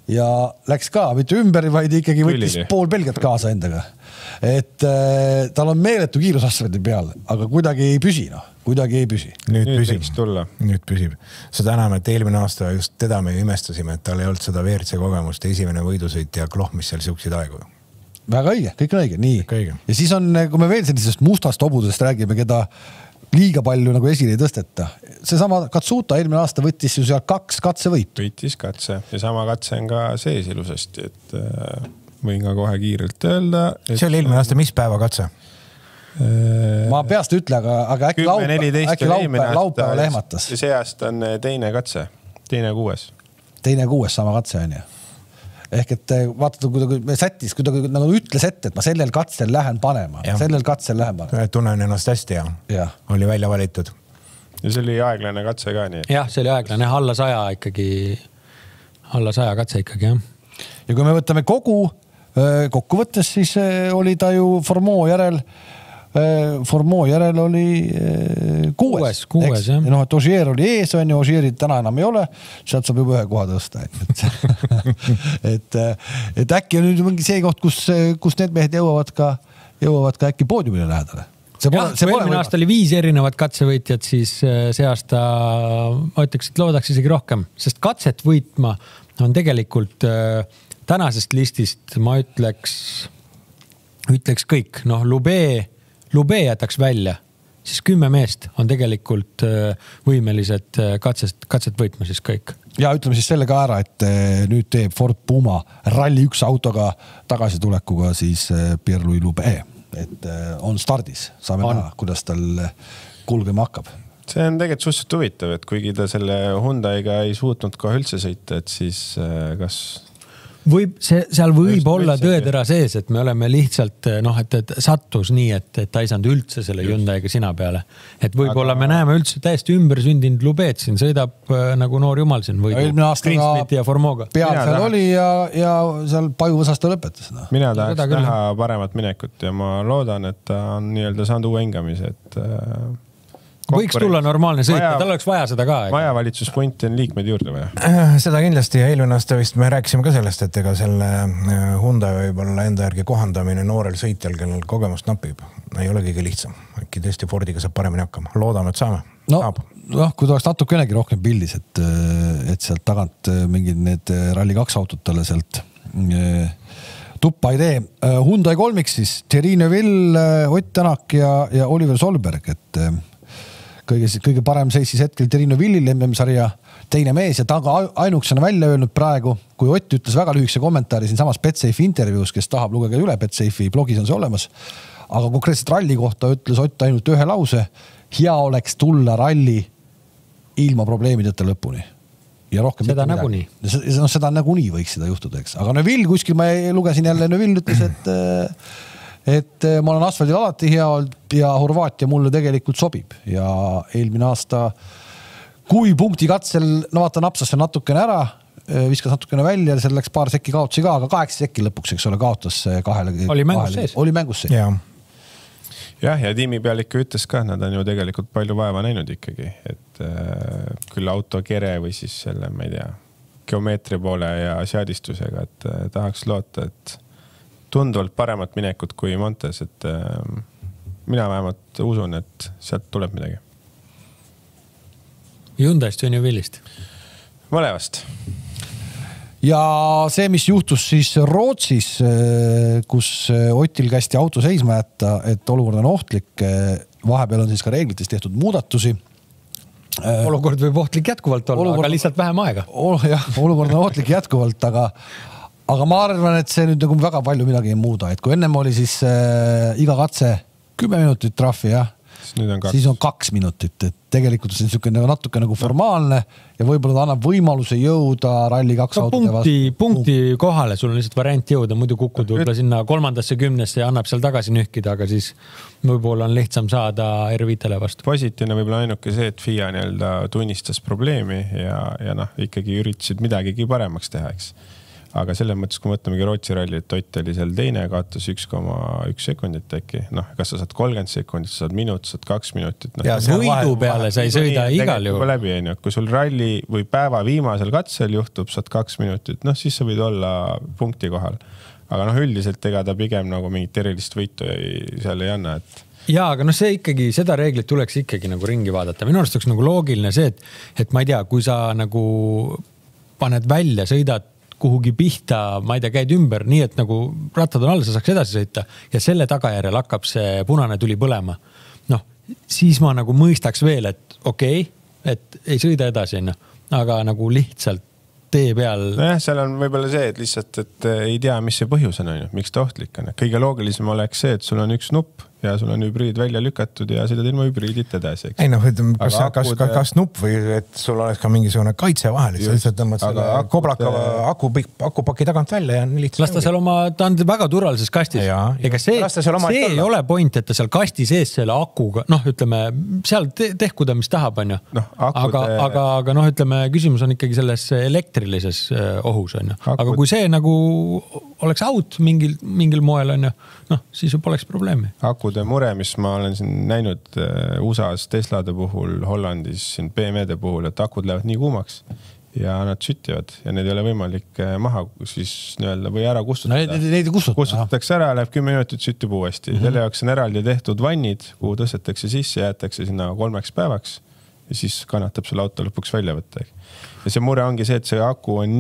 [SPEAKER 3] ja läks ka mitte ümber, vaid ikkagi võttis Külili. pool Belgiat kaasa endaga. Et äh, tal on meeletu kiirus asfaldi peal, aga kuidagi ei püsi, noh. Kuidagi ei püsi.
[SPEAKER 4] Nüüd, nüüd püsib. Nüüd püsib. Seda enam, et eelmine aasta just teda me imestasime, et tal ei olnud seda V R C kogemust, esimene võidusõit ja klohmis seal siukseid aegu.
[SPEAKER 3] Väga õige, kõik on õige, nii.
[SPEAKER 4] Õige.
[SPEAKER 3] Ja siis on, kui me veel sellisest mustast obudest räägime, keda liiga palju nagu esile ei tõsteta. See sama Katsuta eelmine aasta võttis ju seal kaks katsevõit.
[SPEAKER 6] Võitis katse ja sama katse on ka sees ilusasti, et äh, võin ka kohe kiirelt öelda. Et...
[SPEAKER 4] See oli eelmine aasta, mis päeva katse?
[SPEAKER 3] Ma peast ütle, aga, aga äkki laupäeva laupäeva lehmatas.
[SPEAKER 6] See aasta on teine katse, teine kuues.
[SPEAKER 3] Teine kuues sama katse on ju. Ehk et vaatad, kui me sättis, kui ta nagu ütles ette, et ma sellel katsel lähen panema. Ja. Sellel katsel lähen panema.
[SPEAKER 4] Tunnen ennast hästi ja, ja. Oli välja valitud.
[SPEAKER 6] Ja see oli aeglane katse ka nii.
[SPEAKER 5] Jah, see oli aeglane, alla saja ikkagi, alla saja katse ikkagi, jah.
[SPEAKER 3] Ja kui me võtame kogu kokku võttes, siis oli ta ju Formeau järel Formeau järel oli kuues.
[SPEAKER 5] Kuues, jah.
[SPEAKER 3] No, et Ogier oli ees, on ju, Ogierit täna enam ei ole. Sealt saab juba ühe koha tõsta. Et, et, et äkki on nüüd mingi see koht, kus, kus need mehed jõuavad ka, jõuavad ka äkki poodiumile lähedale. See pole,
[SPEAKER 5] ja,
[SPEAKER 3] see
[SPEAKER 5] kui eelmine aasta oli viis erinevat katsevõitjat, siis see aasta ma ütleks, et loodaks isegi rohkem. Sest katset võitma on tegelikult tänasest listist, ma ütleks, ütleks kõik. Noh, Lube Lube jätaks välja, siis kümme meest on tegelikult võimelised katset, katset võitma siis kõik.
[SPEAKER 3] Ja ütleme siis selle ka ära, et nüüd teeb Ford Puma ralli üks autoga tagasitulekuga siis Pierre-Louis Lube. Et on stardis, saame on. Näha, kuidas tal kulgema hakkab.
[SPEAKER 6] See on tegelikult suhteliselt huvitav, et kuigi ta selle Hyundai'ga ei suutnud kohe üldse sõita, et siis kas...
[SPEAKER 5] Võib, see, seal võib just, olla tõetera sees, et me oleme lihtsalt, noh, et, et sattus nii, et, et ta ei saanud üldse selle Hyundai'ga sina peale. Et võib-olla aga... me näeme üldse täiesti ümber sündinud Lubeet siin, sõidab nagu noor jumal siin või Greensmiti ja Formoga.
[SPEAKER 3] Peal seal tahaks... oli ja, ja seal pajuvõsas ta lõpetas. No.
[SPEAKER 6] Mina tahaks näha paremat minekut ja ma loodan, et ta on nii-öelda saanud uue hingamise, et
[SPEAKER 5] võiks tulla normaalne sõit, tal oleks vaja seda ka.
[SPEAKER 6] Vaja valitsuspunti on liikmed juurde vaja.
[SPEAKER 4] Seda kindlasti ja eelmine aasta vist me rääkisime ka sellest, et ega selle Hyundai võib-olla enda järgi kohandamine noorel sõitjal, kellel kogemust napib, ei ole kõige lihtsam. Äkki tõesti Fordiga saab paremini hakkama. Loodame, et saame.
[SPEAKER 3] No, no, kui ta oleks natukenegi rohkem pildis, et, et sealt tagant mingid need ralli kaks autot talle sealt tuppa ei tee. Hyundai kolmiks siis Thierry Neuville, Ott Tänak ja, ja Oliver Solberg, et Kõige, kõige parem seis siis hetkel Thierry Neuville'il M M-sarja teine mees ja ta on ainuksena välja öelnud praegu, kui Ott ütles väga lühikese kommentaari siin samas BetSafe intervjuus, kes tahab lugege üle, BetSafe'i blogis on see olemas, aga konkreetselt ralli kohta ütles Ott ainult ühe lause, hea oleks tulla ralli ilma probleemideta lõpuni. Ja rohkem
[SPEAKER 5] seda nagunii.
[SPEAKER 3] No, seda nagunii võiks seda juhtuda, eks. Aga Neuville, kuskil ma lugesin jälle, Neuville ütles, et et ma olen asfaldil alati hea ja Horvaatia mulle tegelikult sobib ja eelmine aasta kui punkti katsel, no vaata napsas see natukene ära, viskas natukene välja, seal läks paar sekki kaotusi ka, aga kaheksa sekki lõpuks, eks ole, kaotas kahele.
[SPEAKER 5] Oli mängus sees.
[SPEAKER 3] Oli mängus sees.
[SPEAKER 6] Ja. Jah, ja tiimi peal ikka ütles ka, nad on ju tegelikult palju vaeva näinud ikkagi, et äh, küll auto kere või siis selle, ma ei tea, geomeetri poole ja seadistusega, et äh, tahaks loota, et tunduvalt paremat minekut kui Montes, et äh, mina vähemalt usun, et sealt tuleb midagi.
[SPEAKER 5] Hyundaist või Neuvillist?
[SPEAKER 6] Mõlevast.
[SPEAKER 3] Ja see, mis juhtus siis Rootsis, kus Otil kästi auto seisma jätta, et olukord on ohtlik, vahepeal on siis ka reeglites tehtud muudatusi.
[SPEAKER 5] Olukord võib ohtlik jätkuvalt olla, olukord... aga lihtsalt vähem aega.
[SPEAKER 3] Ol, jah, olukord on ohtlik jätkuvalt, aga Aga ma arvan, et see nüüd nagu väga palju midagi ei muuda, et kui ennem oli siis äh, iga katse kümme minutit trahvi, jah,
[SPEAKER 6] on
[SPEAKER 3] siis on kaks minutit, et tegelikult see on niisugune natuke nagu formaalne ja võib-olla ta annab võimaluse jõuda ralli kaks
[SPEAKER 5] no, autode vastu. Punkti, punkti kohale, sul on lihtsalt variant jõuda, muidu kukud võib-olla sinna kolmandasse kümnesse ja annab seal tagasi nühkida, aga siis võib-olla on lihtsam saada R viitele vastu.
[SPEAKER 6] Positiivne võib-olla ainuke see, et F I A nii-öelda tunnistas probleemi ja, ja noh, ikkagi üritasid midagigi paremaks teha, eks. aga selles mõttes, kui mõtlemegi Rootsi ralli, et Ott oli seal teine, kaotas üks koma üks sekundit äkki. Noh, kas sa saad kolmkümmend sekundit, sa saad minut, saad kaks minutit. No.
[SPEAKER 5] Võidu peale sa ei sõida igal juhul.
[SPEAKER 6] Läbi, on ju. Kui sul ralli või päeva viimasel katsel juhtub, saad kaks minutit, noh siis sa võid olla punkti kohal. Aga noh, üldiselt ega ta pigem nagu mingit erilist võitu ei, seal ei anna, et
[SPEAKER 5] jaa, aga noh, see ikkagi, seda reeglit tuleks ikkagi nagu ringi vaadata. Minu arust oleks nagu loogiline see, et, et ma ei tea, kui sa nagu paned välja, sõidad kuhugi pihta, ma ei tea, käid ümber nii, et nagu rattad on all, sa saaks edasi sõita ja selle tagajärjel hakkab see punane tuli põlema. Noh, siis ma nagu mõistaks veel, et okei, okay, et ei sõida edasi, no. Aga nagu lihtsalt tee peal.
[SPEAKER 6] Jah, seal on võib-olla see, et lihtsalt, et ei tea, mis see põhjus on, miks ta ohtlik on. Kõige loogilisem oleks see, et sul on üks nupp ja sul on hübriid välja lükatud ja sõidad ilma hübriidit edasi.
[SPEAKER 4] Ei noh, kas, kas, kas, kas nupp või et sul oleks ka mingisugune kaitse vahel, sa lihtsalt tõmbad selle koblaka aku, akupaki tagant välja ja lihtsalt.
[SPEAKER 5] Las ta seal oma, ta on väga turvalises kastis. Ega see, see ei ole point, et ta seal kasti sees selle akuga, noh, ütleme, seal te, tehkuda, mis tahab, on ju. No, aga, aga, aga noh, ütleme, küsimus on ikkagi selles elektrilises ohus, on ju. Aga kui see nagu oleks aut mingil, mingil moel, on ju, noh, siis ju poleks probleemi.
[SPEAKER 6] Aku mure, mis ma olen siin näinud U S A-s Teslade puhul, Hollandis, B M W-de puhul, et akud lähevad nii kuumaks ja nad süttivad ja need ei ole võimalik maha siis nii-öelda või ära kustutada.
[SPEAKER 3] No, neid, neid
[SPEAKER 6] kustutatakse ära, läheb kümme minutit, süttib uuesti. Mm-hmm. Selle jaoks on eraldi tehtud vannid, kuhu tõstetakse sisse, jäetakse sinna kolmeks päevaks ja siis kannatab selle auto lõpuks välja võtta. Ja see mure ongi see, et see aku on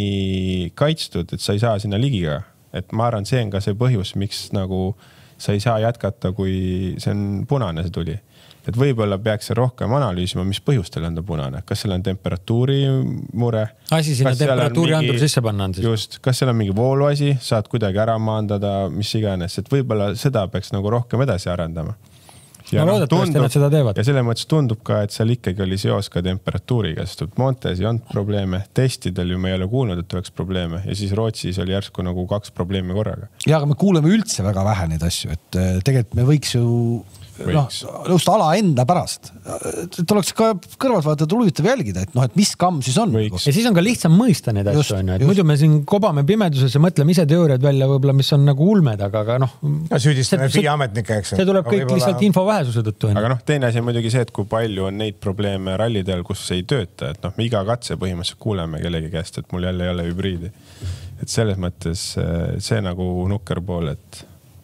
[SPEAKER 6] nii kaitstud, et sa ei saa sinna ligiga. Et ma arvan, see on ka see põhjus, miks nagu sa ei saa jätkata, kui see on punane see tuli. Et võib-olla peaks see rohkem analüüsima, mis põhjustel on ta punane. Kas seal on temperatuuri mure?
[SPEAKER 5] Asi sinna temperatuuri mingi, andur sisse panna on siis.
[SPEAKER 6] Just, kas seal on mingi vooluasi, saad kuidagi ära maandada, mis iganes. Et võib-olla seda peaks nagu rohkem edasi arendama.
[SPEAKER 5] Ja no, loodetavasti nad seda teevad.
[SPEAKER 6] Ja selle mõttes tundub ka, et seal ikkagi oli seos ka temperatuuriga, sest Montes ei olnud probleeme. Testidel ju me ei ole kuulnud, et oleks probleeme. Ja siis Rootsis oli järsku nagu kaks probleemi korraga.
[SPEAKER 3] Ja, aga me kuuleme üldse väga vähe neid asju, et tegelikult me võiks ju noh, just ala enda pärast. Et oleks ka kõrvalt vaadata huvitav jälgida, et noh, et mis kamm siis on.
[SPEAKER 5] Võiks. Ja siis on ka lihtsam mõista neid asju. Muidu me siin kobame pimeduses ja mõtleme ise teooriad välja, võib-olla, mis on nagu ulmed, aga, aga noh.
[SPEAKER 4] Ja süüdistame FIA ametnike, eks.
[SPEAKER 5] See tuleb kõik võibolla... lihtsalt info vähesuse tõttu.
[SPEAKER 6] Aga noh, teine asi on muidugi see, et kui palju on neid probleeme rallidel, kus ei tööta. Et noh, me iga katse põhimõtteliselt kuuleme kellegi käest, et mul jälle ei ole hübriidi. Et selles mõttes see nagu nukker pool, et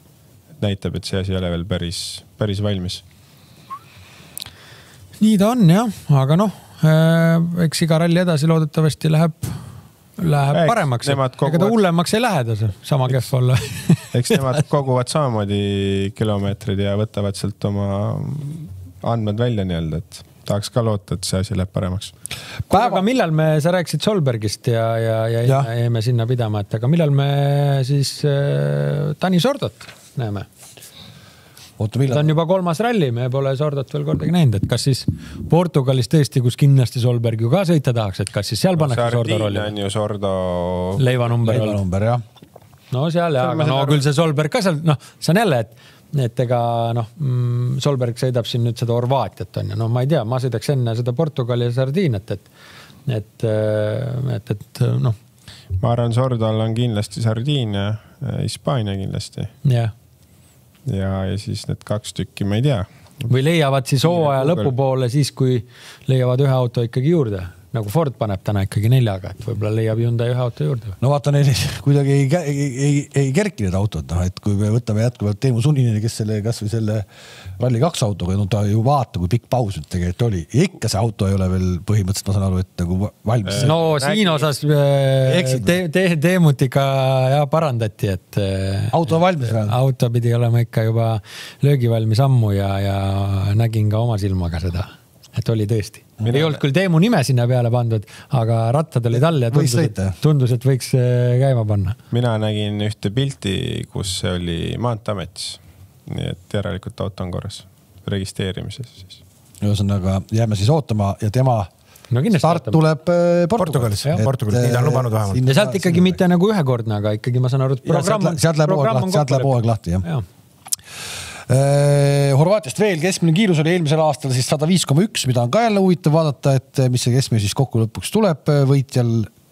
[SPEAKER 6] näitab, et see asi ei ole veel päris, päris valmis.
[SPEAKER 5] Nii ta on, jah. Aga noh, eks iga ralli edasi loodetavasti läheb, läheb eks, paremaks. Ega koguvad... ta hullemaks ei lähe ta sama kehv olla.
[SPEAKER 6] Eks nemad koguvad samamoodi kilomeetrid ja võtavad sealt oma andmed välja nii-öelda, et tahaks ka loota, et see asi läheb paremaks.
[SPEAKER 5] Päeva... Aga millal me, sa rääkisid Solbergist ja, ja, ja, ja. jäime sinna pidama, et aga millal me siis äh, Tani Sordot näeme?
[SPEAKER 3] Oota, millal...
[SPEAKER 5] Ta on juba kolmas ralli, me pole Sordot veel kordagi näinud, et kas siis Portugalis tõesti, kus kindlasti Solberg ju ka sõita tahaks, et kas siis seal no, pannakse Sordo rolli?
[SPEAKER 6] Sardiin on ju Sordo...
[SPEAKER 5] Leivanumber.
[SPEAKER 3] Leivanumber, jah.
[SPEAKER 5] No seal jah, aga no aru... küll see Solberg ka seal, noh, see on jälle, et, et ega noh, Solberg sõidab siin nüüd seda Horvaatiat on ja noh, ma ei tea, ma sõidaks enne seda Portugali ja Sardiinat, et, et, et, et noh.
[SPEAKER 6] Ma arvan, Sordol on kindlasti Sardiin ja Hispaania kindlasti.
[SPEAKER 5] Jah.
[SPEAKER 6] Ja, ja siis need kaks tükki, ma ei tea.
[SPEAKER 5] Või leiavad siis hooaja lõpupoole siis, kui leiavad ühe auto ikkagi juurde. Nagu Ford paneb täna ikkagi neljaga, et võib-olla leiab Hyundai ühe auto juurde.
[SPEAKER 3] No vaata, neil kuidagi ei, ei, ei, ei kerki need autod, no, et kui me võtame jätkuvalt Teemu Sunninen, kes selle, kas või selle ralli kaks autoga, no ta ju vaata, kui pikk paus nüüd tegelikult oli. Ja ikka see auto ei ole veel põhimõtteliselt, ma saan aru, et nagu valmis.
[SPEAKER 5] No siin osas te, te, Teemutika ja parandati, et
[SPEAKER 3] auto on valmis veel.
[SPEAKER 5] Auto pidi olema ikka juba löögivalmis ammu ja, ja nägin ka oma silmaga seda. Et oli tõesti. Mina... Ei olnud küll Teemu nime sinna peale pandud, aga rattad olid all ja tundus, et, tundus, et võiks käima panna.
[SPEAKER 6] Mina nägin ühte pilti, kus see oli Maanteametis. Nii et järelikult auto on korras registreerimises. Siis.
[SPEAKER 3] Ühesõnaga, jääme siis ootama ja tema
[SPEAKER 5] no,
[SPEAKER 3] start
[SPEAKER 5] ootama.
[SPEAKER 3] Tuleb Portugalis.
[SPEAKER 4] Portugalis, Portugalis. Nii ta on lubanud vähemalt.
[SPEAKER 5] Ja sealt ikkagi mitte nagu ühekordne, aga ikkagi ma saan aru, et
[SPEAKER 3] programm, sealt läheb hooaeg lahti, jah. jah. Horvaatiast veel keskmine kiirus oli eelmisel aastal siis sada viis koma üks, mida on ka jälle huvitav vaadata, et mis see keskmine siis kokku lõpuks tuleb võitjal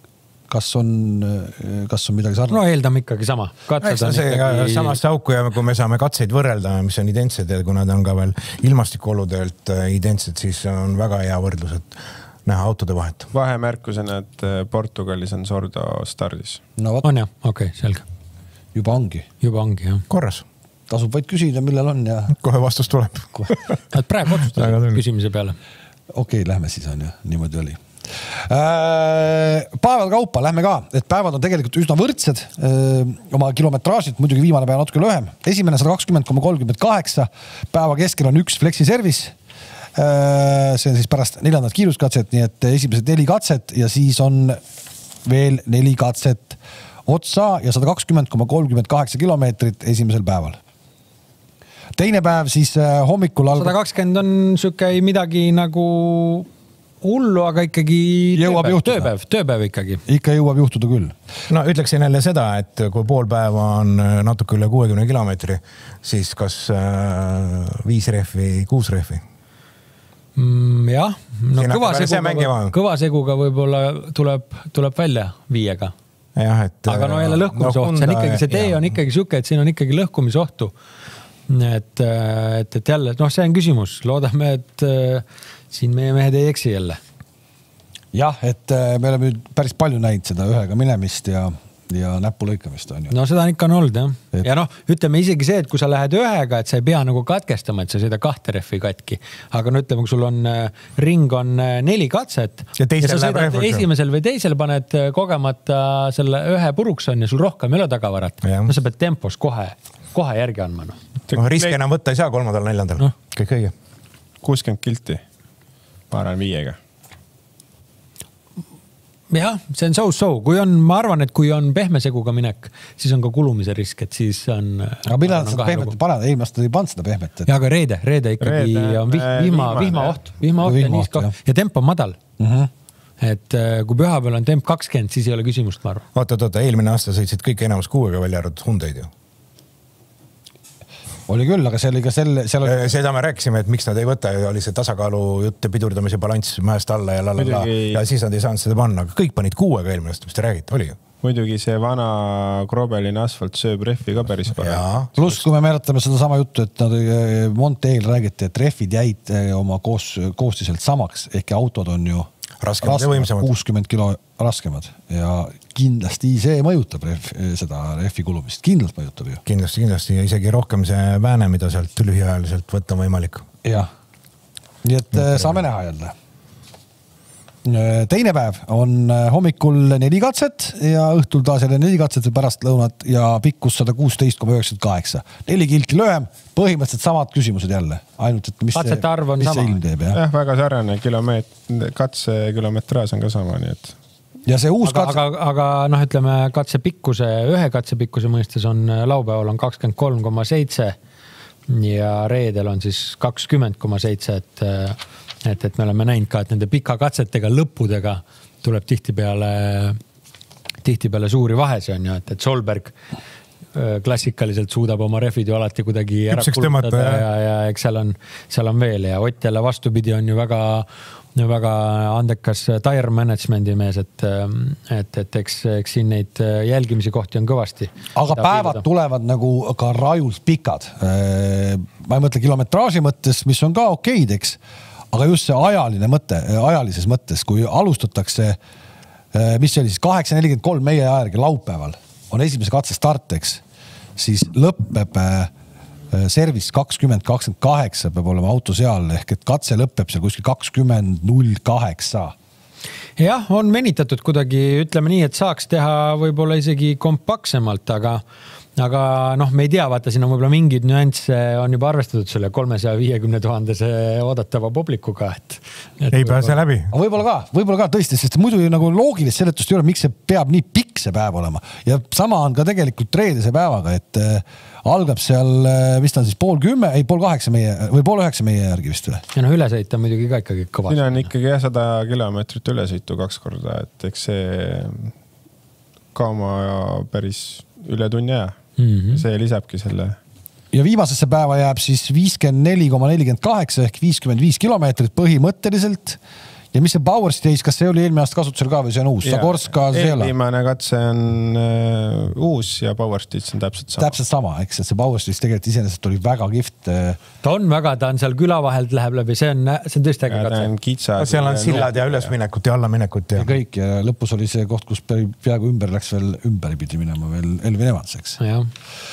[SPEAKER 3] kas on, kas on midagi sarnast?
[SPEAKER 5] No eeldame ikkagi sama.
[SPEAKER 4] Eks ta see ikkagi... samast auku ja kui me saame katseid võrrelda, mis on identsed ja kui nad on ka veel ilmastikuoludelt identsed, siis on väga hea võrdlus, et näha autode vahet.
[SPEAKER 6] Vahemärkusena, et Portugalis on Sordo stardis.
[SPEAKER 5] No, on jah, okei, okay, selge.
[SPEAKER 3] Juba ongi.
[SPEAKER 5] Juba ongi, jah.
[SPEAKER 4] Korras.
[SPEAKER 3] Tasub vaid küsida, millel on ja...
[SPEAKER 4] Kohe vastus tuleb.
[SPEAKER 5] Et praegu otsustada küsimise peale.
[SPEAKER 3] Okei, okay, lähme siis on ja niimoodi oli. Päevad kaupa lähme ka, et päevad on tegelikult üsna võrdsed oma kilometraažid, muidugi viimane päev natuke lühem. Esimene sada kakskümmend koma kolmkümmend kaheksa, päeva keskel on üks Flexi servis. See on siis pärast neljandat kiiruskatset, nii et esimesed neli katset ja siis on veel neli katset otsa ja sada kakskümmend koma kolmkümmend kaheksa kilomeetrit esimesel päeval. Teine päev siis hommikul algab... sada
[SPEAKER 5] kakskümmend on süke midagi nagu... hullu, aga ikkagi
[SPEAKER 3] jõuab
[SPEAKER 5] tööpäev,
[SPEAKER 3] juhtuda.
[SPEAKER 5] Tööpäev, tööpäev ikkagi.
[SPEAKER 3] Ikka jõuab juhtuda küll.
[SPEAKER 4] No ütleksin jälle seda, et kui pool päeva on natuke üle kuuekümne kilomeetri, siis kas viis rehvi, kuus rehvi?
[SPEAKER 5] Mm, jah, no kõva seguga, kõva seguga võib-olla tuleb, tuleb välja viiega.
[SPEAKER 4] Jah, et,
[SPEAKER 5] aga no jälle lõhkumisoht, no, see on ikkagi, see tee ja. On ikkagi süke, et siin on ikkagi lõhkumisohtu. Et, et, et jälle, noh, see on küsimus. Loodame, et siin meie mehed ei eksi jälle.
[SPEAKER 3] Jah, et me oleme päris palju näinud seda ühega minemist ja, ja näppu lõikamist. On ju.
[SPEAKER 5] No seda on ikka on olnud, jah. Et... Ja noh, ütleme isegi see, et kui sa lähed ühega, et sa ei pea nagu katkestama, et sa sõida kahte rehvi katki. Aga no ütleme, kui sul on ring on neli katset ja, ja sa sõidad esimesel või teisel paned kogemata selle ühe puruks on ja sul rohkem ei ole tagavarat. No sa pead tempos kohe, kohe järgi andma. No.
[SPEAKER 4] No, riski enam võtta ei saa kolmandal, neljandal. No. Kõik õige.
[SPEAKER 6] kuuskümmend kilti. Paaran viiega.
[SPEAKER 5] Jah, see on so-so. Kui on, ma arvan, et kui on pehme seguga minek, siis on ka kulumise risk, et siis on...
[SPEAKER 3] Aga millal seda pehmet paned? Ei, ma seda ei pannud seda pehmet. Et...
[SPEAKER 5] Ja, aga reede, reede ikkagi reede, on vihma, vihma oht. Vihma oht ja, niisko, ja temp on madal. Mm-hmm. Et kui püha peal on temp kakskümmend, siis ei ole küsimust, ma arvan.
[SPEAKER 4] Oota, oota, eelmine aasta sõitsid kõik enamus kuuega välja arvatud Hyundaid ju.
[SPEAKER 3] Oli küll, aga see oli ka selle... Seal oli...
[SPEAKER 4] Seda me rääkisime, et miks nad ei võta ja oli see tasakaalu jutt ja pidurdamise balanss mäest alla ja lalala. Muidugi... Ja siis nad ei saanud seda panna. Aga kõik panid kuuega eelmine, mis te räägite, oli ju?
[SPEAKER 6] Muidugi see vana Grobeline asfalt sööb rehvi ka päris palju.
[SPEAKER 3] Plus, kui me määratame seda sama juttu, et nad Monteel räägiti, et rehvid jäid oma koos, koostiselt samaks, ehk autod on ju
[SPEAKER 4] raskemad ja võimsamad.
[SPEAKER 3] kuuskümmend kilo raskemad ja kindlasti see mõjutab ref, seda rehvi kulumist. Kindlalt mõjutab ju.
[SPEAKER 4] Kindlasti, kindlasti ja isegi rohkem see vääne, mida sealt lühiajaliselt võtta võimalik.
[SPEAKER 3] Jah. Nii et mm, saame näha jälle. Teine päev on hommikul neli katset ja õhtul taas jälle neli katset pärast lõunat ja pikkus sada kuusteist koma üheksakümmend kaheksa. Neli kilti lühem, põhimõtteliselt samad küsimused jälle. Ainult, et mis see, mis see ilm teeb.
[SPEAKER 6] Jah, jah väga sarjane kilomeet, katse kilometraas on ka sama, nii et...
[SPEAKER 3] Ja see uus
[SPEAKER 5] aga,
[SPEAKER 3] katse...
[SPEAKER 5] aga, aga noh, ütleme, katse pikkuse, ühe katse pikkuse mõistes on laupäeval on kakskümmend kolm koma seitse ja reedel on siis kakskümmend koma seitse, et Et, et me oleme näinud ka, et nende pika katsetega lõppudega tuleb tihtipeale, tihtipeale suuri vahesi on ju, et, et Solberg klassikaliselt suudab oma rehvid ju alati kuidagi ära kulutada ja, ja, ja eks seal on, seal on veel ja Ott jälle vastupidi on ju väga, väga andekas tire management'i mees, et, et, et eks, eks siin neid jälgimisi kohti on kõvasti.
[SPEAKER 3] Aga päevad piiluda. Tulevad nagu ka rajult pikad. Ma ei mõtle kilometraaži mõttes, mis on ka okeid, eks. Aga just see ajaline mõte, ajalises mõttes, kui alustatakse, mis see oli siis kaheksa nelikümmend kolm meie ajargi laupäeval, on esimese katse starteks, siis lõppeb servis kakskümmend kakskümmend kaheksa peab olema auto seal, ehk et katse lõppeb seal kuskil kakskümmend null kaheksa.
[SPEAKER 5] Jah, on venitatud kuidagi, ütleme nii, et saaks teha võib-olla isegi kompaktsemalt, aga Aga noh, me ei tea, vaata, siin on võib-olla mingid nüansse on juba arvestatud selle kolmesaja viiekümne tuhandese oodatava publikuga, et...
[SPEAKER 4] et ei pääse läbi.
[SPEAKER 3] Võib-olla ka, võib-olla ka tõesti, sest muidu nagu loogilist seletust ei ole, miks see peab nii pikk see päev olema. Ja sama on ka tegelikult reedese päevaga, et äh, algab seal, mis ta on siis pool kümme, ei pool kaheksa meie, või pool üheksa meie järgi vist üle.
[SPEAKER 5] Ja noh, ülesõit on muidugi ka ikkagi kõva.
[SPEAKER 6] Siin on ikkagi jah, sada kilomeetrit ülesõitu kaks korda, et eks see ka oma päris üle tunni aja. Mm-hmm. See lisabki selle.
[SPEAKER 3] Ja viimasesse päeva jääb siis viiskümmend neli koma nelikümmend kaheksa ehk viiskümmend viis kilomeetrit põhimõtteliselt Ja mis see Power Stage, kas see oli eelmine aasta kasutusel ka või see on uus? Zagorska, Zela?
[SPEAKER 6] Eelviimane katse on uh, uus ja Power Stage on täpselt sama.
[SPEAKER 3] Täpselt sama, eks, et see Power Stage tegelikult iseenesest oli väga kift.
[SPEAKER 5] Ta on väga, ta on seal küla vahelt läheb läbi, see on, see on tõesti äge katse.
[SPEAKER 6] Kitsa,
[SPEAKER 4] seal on sillad ja ülesminekut ja allaminekut.
[SPEAKER 3] Ja kõik ja lõpus oli see koht, kus peaaegu ümber läks veel ümber pidi minema veel Elvin Evanseks.
[SPEAKER 5] Jah.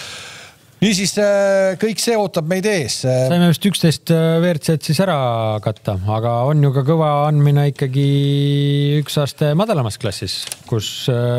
[SPEAKER 3] Niisiis kõik see ootab meid ees.
[SPEAKER 5] Saime vist üksteist V R C-d siis ära katta, aga on ju ka kõva andmine ikkagi üks aste madalamas klassis, kus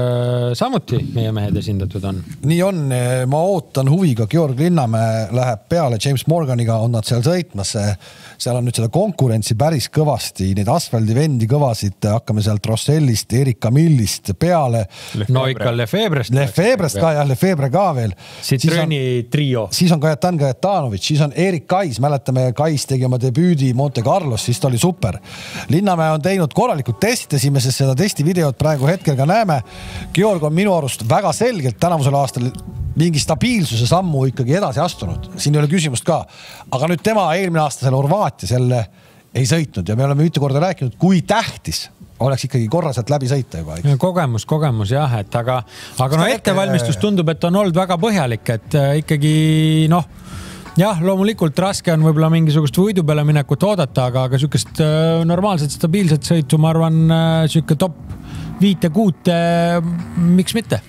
[SPEAKER 5] samuti meie mehed esindatud on.
[SPEAKER 3] Nii on, ma ootan huviga, Georg Linnamäe läheb peale James Morganiga, on nad seal sõitmas. Seal on nüüd seda konkurentsi päris kõvasti, neid asfaldivendi kõvasid, hakkame sealt Rossellist, Erika Millist peale.
[SPEAKER 5] No ikka Lefebrest.
[SPEAKER 3] Lefebrest ka, jah, Lefebre ka veel.
[SPEAKER 5] Citroeni trio.
[SPEAKER 3] Siis on Kajetan Kajetanovic, siis on Erik Kais, mäletame, Kais tegi oma debüüdi Monte Carlos, siis ta oli super. Linnamäe on teinud korralikult testide, siin me seda testivideot praegu hetkel ka näeme. Georg on minu arust väga selgelt tänavusel aastal mingi stabiilsuse sammu ikkagi edasi astunud. Siin ei ole küsimust ka. Aga nüüd tema eelmine aasta selle Horvaatia selle ei sõitnud ja me oleme mitu korda rääkinud, kui tähtis oleks ikkagi korra sealt läbi sõita juba.
[SPEAKER 5] Kogemus, kogemus jah, et aga, aga no ettevalmistus tundub, et on olnud väga põhjalik, et ikkagi noh, jah, loomulikult raske on võib-olla mingisugust võidu peale minekut oodata, aga, aga sükest normaalset, stabiilset sõitu, ma arvan, süke top viite kuute, miks mitte?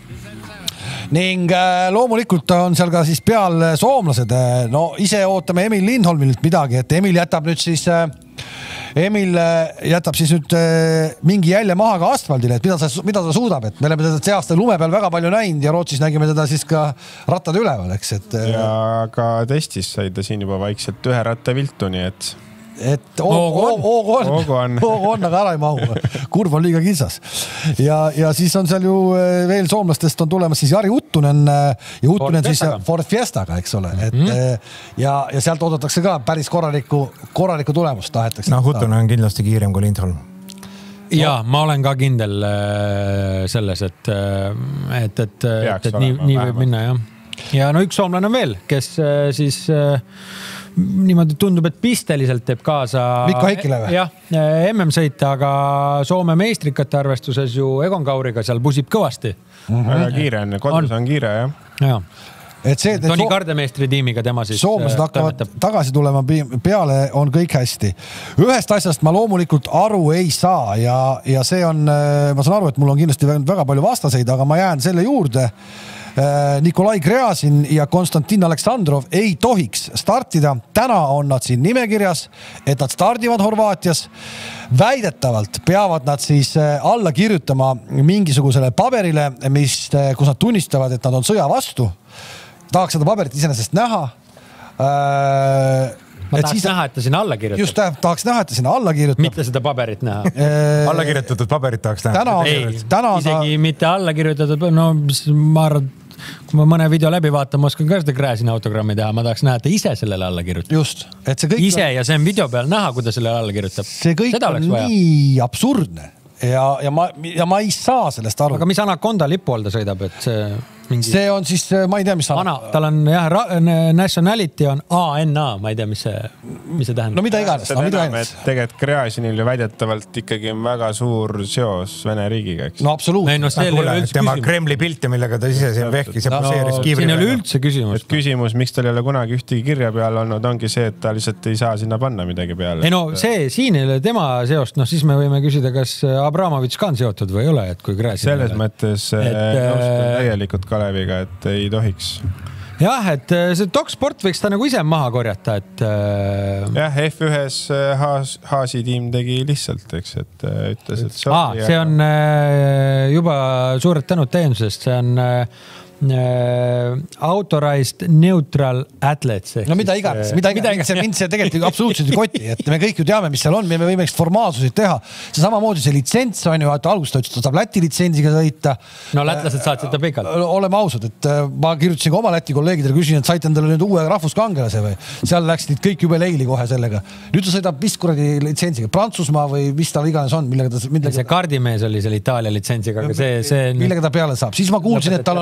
[SPEAKER 3] Ning loomulikult on seal ka siis peal soomlased. No ise ootame Emil Lindholmilt midagi, et Emil jätab nüüd siis, Emil jätab siis nüüd mingi jälje maha ka asfaldile, et mida ta, mida ta suudab, et me oleme teda see aasta lume peal väga palju näinud ja Rootsis nägime teda siis ka rattad üleval, eks, et.
[SPEAKER 6] Ja ka testis sai ta siin juba vaikselt ühe ratta viltu, nii et
[SPEAKER 3] et oogu on, oogu on, oogu on, oogu on, aga ära ei mahu. Kurv on liiga kitsas. Ja, ja siis on seal ju veel soomlastest on tulemas siis Jari Uttunen ja Uttunen siis Ford Fiestaga, eks ole. Et, mm. ja, ja sealt oodatakse ka päris korraliku, korraliku tulemust tahetakse.
[SPEAKER 4] No Uttunen on kindlasti kiirem kui Lindholm.
[SPEAKER 5] Ja ma olen ka kindel selles, et, et, et, et, et nii, nii võib minna, jah. Ja no üks soomlane on veel, kes siis niimoodi tundub, et pisteliselt teeb kaasa
[SPEAKER 3] Mikko Heikile või?
[SPEAKER 5] Jah, M M-sõita, aga Soome meistrikate arvestuses ju Egon Kauriga seal pusib kõvasti.
[SPEAKER 6] Mm-hmm. Väga kiire on, kodus on, on kiire, jah.
[SPEAKER 5] Ja.
[SPEAKER 3] Et see,
[SPEAKER 5] Toni so Kardemeistri tiimiga tema siis
[SPEAKER 3] soomlased hakkavad tagasi tulema peale, on kõik hästi. Ühest asjast ma loomulikult aru ei saa ja, ja see on, ma saan aru, et mul on kindlasti väga palju vastaseid, aga ma jään selle juurde. Nikolai Kreasin ja Konstantin Aleksandrov ei tohiks startida. Täna on nad siin nimekirjas, et nad stardivad Horvaatias. Väidetavalt peavad nad siis alla kirjutama mingisugusele paberile, mis, kus nad tunnistavad, et nad on sõja vastu. Tahaks seda paberit iseenesest näha.
[SPEAKER 5] Ma tahaks siis, näha, et ta sinna alla kirjutab.
[SPEAKER 3] Just tahaks näha, et ta sinna alla kirjutab.
[SPEAKER 5] Mitte seda paberit näha.
[SPEAKER 4] alla kirjutatud paberit tahaks näha.
[SPEAKER 3] Täna,
[SPEAKER 5] ei,
[SPEAKER 3] täna
[SPEAKER 5] isegi
[SPEAKER 3] ta...
[SPEAKER 5] mitte alla kirjutatud, no ma arvan, kui ma mõne video läbi vaatan, ma oskan ka seda Kreasina autogrammi teha, ma tahaks näha, et ta ise sellele alla kirjutab.
[SPEAKER 3] Just, et see kõik
[SPEAKER 5] ise ja see on video peal näha, kui ta sellele alla kirjutab.
[SPEAKER 3] See kõik seda on nii absurdne ja, ja, ma, ja ma ei saa sellest aru.
[SPEAKER 5] Aga mis Anaconda lipu all ta sõidab, et see... Mingi...
[SPEAKER 3] see on siis, ma ei tea, mis
[SPEAKER 5] Vana, tal on jah, nationality on A N A, ma ei tea, mis see, mis see tähendab.
[SPEAKER 3] No mida iganes.
[SPEAKER 6] No, mida iganes. Tegelikult Kreasinil ju väidetavalt ikkagi on väga suur seos Vene riigiga, eks?
[SPEAKER 3] No absoluutselt.
[SPEAKER 5] No, no,
[SPEAKER 4] kuule, tema küsimus. Kremli pilte, millega ta ise siin vehkis ja poseeris no, kiivri.
[SPEAKER 5] Siin oli üldse küsimus.
[SPEAKER 6] Et küsimus, miks tal ei ole kunagi ühtegi kirja peal olnud, ongi see, et ta lihtsalt ei saa sinna panna midagi peale.
[SPEAKER 5] Ei no see, siin ei ole tema seost, no siis me võime küsida, kas Abramovitš ka on seotud või ei ole, et kui Kreasin
[SPEAKER 6] selles mõttes et, nõustun täielikult Kaleviga, et ei tohiks.
[SPEAKER 5] Jah, et see Doksport võiks ta nagu ise maha korjata, et...
[SPEAKER 6] Jah, F ühes Haasi tiim tegi lihtsalt, eks, et ütles, et
[SPEAKER 5] see, Aa, see on juba suured tänud teenusest, see on authorized neutral athletes.
[SPEAKER 3] No mida iganes, mida iganes, see mind see tegelikult absoluutselt kotti, et me kõik ju teame, mis seal on, me võime formaalsusid teha. See samamoodi see litsents on ju, et algust ta ütles, ta saab Läti litsentsiga sõita.
[SPEAKER 5] No lätlased saatsid ta pikalt.
[SPEAKER 3] Oleme ausad, et ma kirjutasin ka oma Läti kolleegidele, küsin, et saite endale nüüd uue rahvuskangelase või? Seal läksid kõik jube leili kohe sellega. Nüüd ta sõidab mis kuradi litsentsiga, Prantsusmaa või mis tal iganes on, millega ta... Millega...
[SPEAKER 5] See kardimees oli seal Itaalia litsentsiga, aga see... see...
[SPEAKER 3] Millega ta peale saab. Siis ma kuulsin, et tal on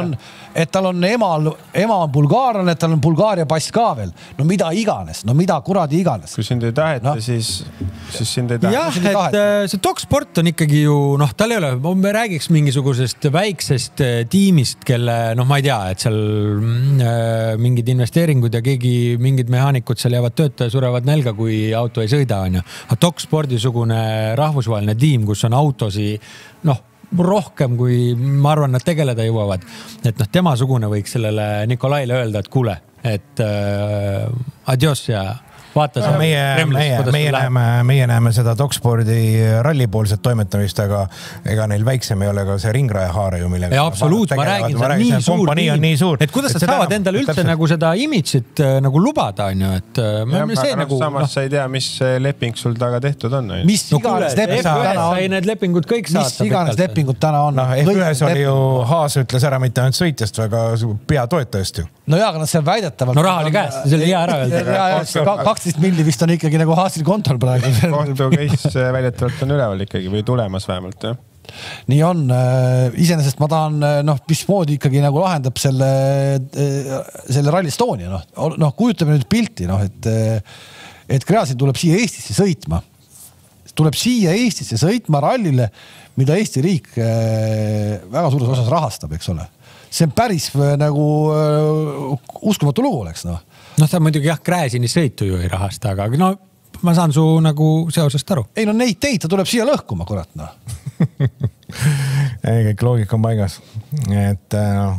[SPEAKER 3] et tal on emal, ema on bulgaarlane, et tal on Bulgaaria pass ka veel. No mida iganes, no mida kuradi iganes.
[SPEAKER 6] Kui sind ei taheta, no. siis, siis sind ei taheta.
[SPEAKER 5] Jah, et see Talksport on ikkagi ju, noh, tal ei ole, me räägiks mingisugusest väiksest tiimist, kelle, noh, ma ei tea, et seal äh, mingid investeeringud ja keegi, mingid mehaanikud seal jäävad tööta ja surevad nälga, kui auto ei sõida, on ju. Talkspordi sugune rahvusvaheline tiim, kus on autosi, noh, rohkem, kui ma arvan, nad tegeleda jõuavad. Et noh, tema sugune võiks sellele Nikolaile öelda, et kuule, et äh, adios ja vaata
[SPEAKER 4] no, meie, meie, meie, näeme, meie näeme seda Talkspordi rallipoolset toimetamist, aga ega neil väiksem ei ole ka see ringraja haare ju millega.
[SPEAKER 5] Ja absoluut, ma räägin, see on nii suur,
[SPEAKER 4] nii suur.
[SPEAKER 5] Et kuidas nad saavad endale üldse täpselt. Nagu seda imitsit nagu lubada, on ju, et
[SPEAKER 6] ja,
[SPEAKER 5] see
[SPEAKER 6] aga
[SPEAKER 5] nagu,
[SPEAKER 6] samas no. sa ei tea, mis leping sul taga tehtud on.
[SPEAKER 3] Mis no, iganes lepingud täna on.
[SPEAKER 5] Need lepingud kõik
[SPEAKER 3] mis saata. Mis iganes lepingud täna on.
[SPEAKER 4] No, F ühes oli ju Haas ütles ära mitte ainult sõitjast, väga peatoetajast ju.
[SPEAKER 3] No jaa, aga nad seal väidetavalt.
[SPEAKER 5] No raha oli käest, see oli hea ära öelda.
[SPEAKER 3] kaksteist milli vist on ikkagi nagu Haasil kontol praegu.
[SPEAKER 6] Kohtu case väidetavalt on üleval ikkagi või tulemas vähemalt, jah.
[SPEAKER 3] Nii on. Iseenesest ma tahan, noh, mismoodi ikkagi nagu lahendab selle, selle Rally Estonia, noh. Noh, kujutame nüüd pilti, noh, et, et Gräzin tuleb siia Eestisse sõitma. Tuleb siia Eestisse sõitma rallile, mida Eesti riik väga suures osas rahastab, eks ole. See on päris nagu uskumatu lugu oleks, noh.
[SPEAKER 5] Noh, ta muidugi jah, Gräzini sõitu ju ei rahasta, aga no ma saan su nagu seosest aru.
[SPEAKER 3] Ei no neid teid, ta tuleb siia lõhkuma, kurat, noh.
[SPEAKER 4] ei, kõik loogika on paigas. Et no,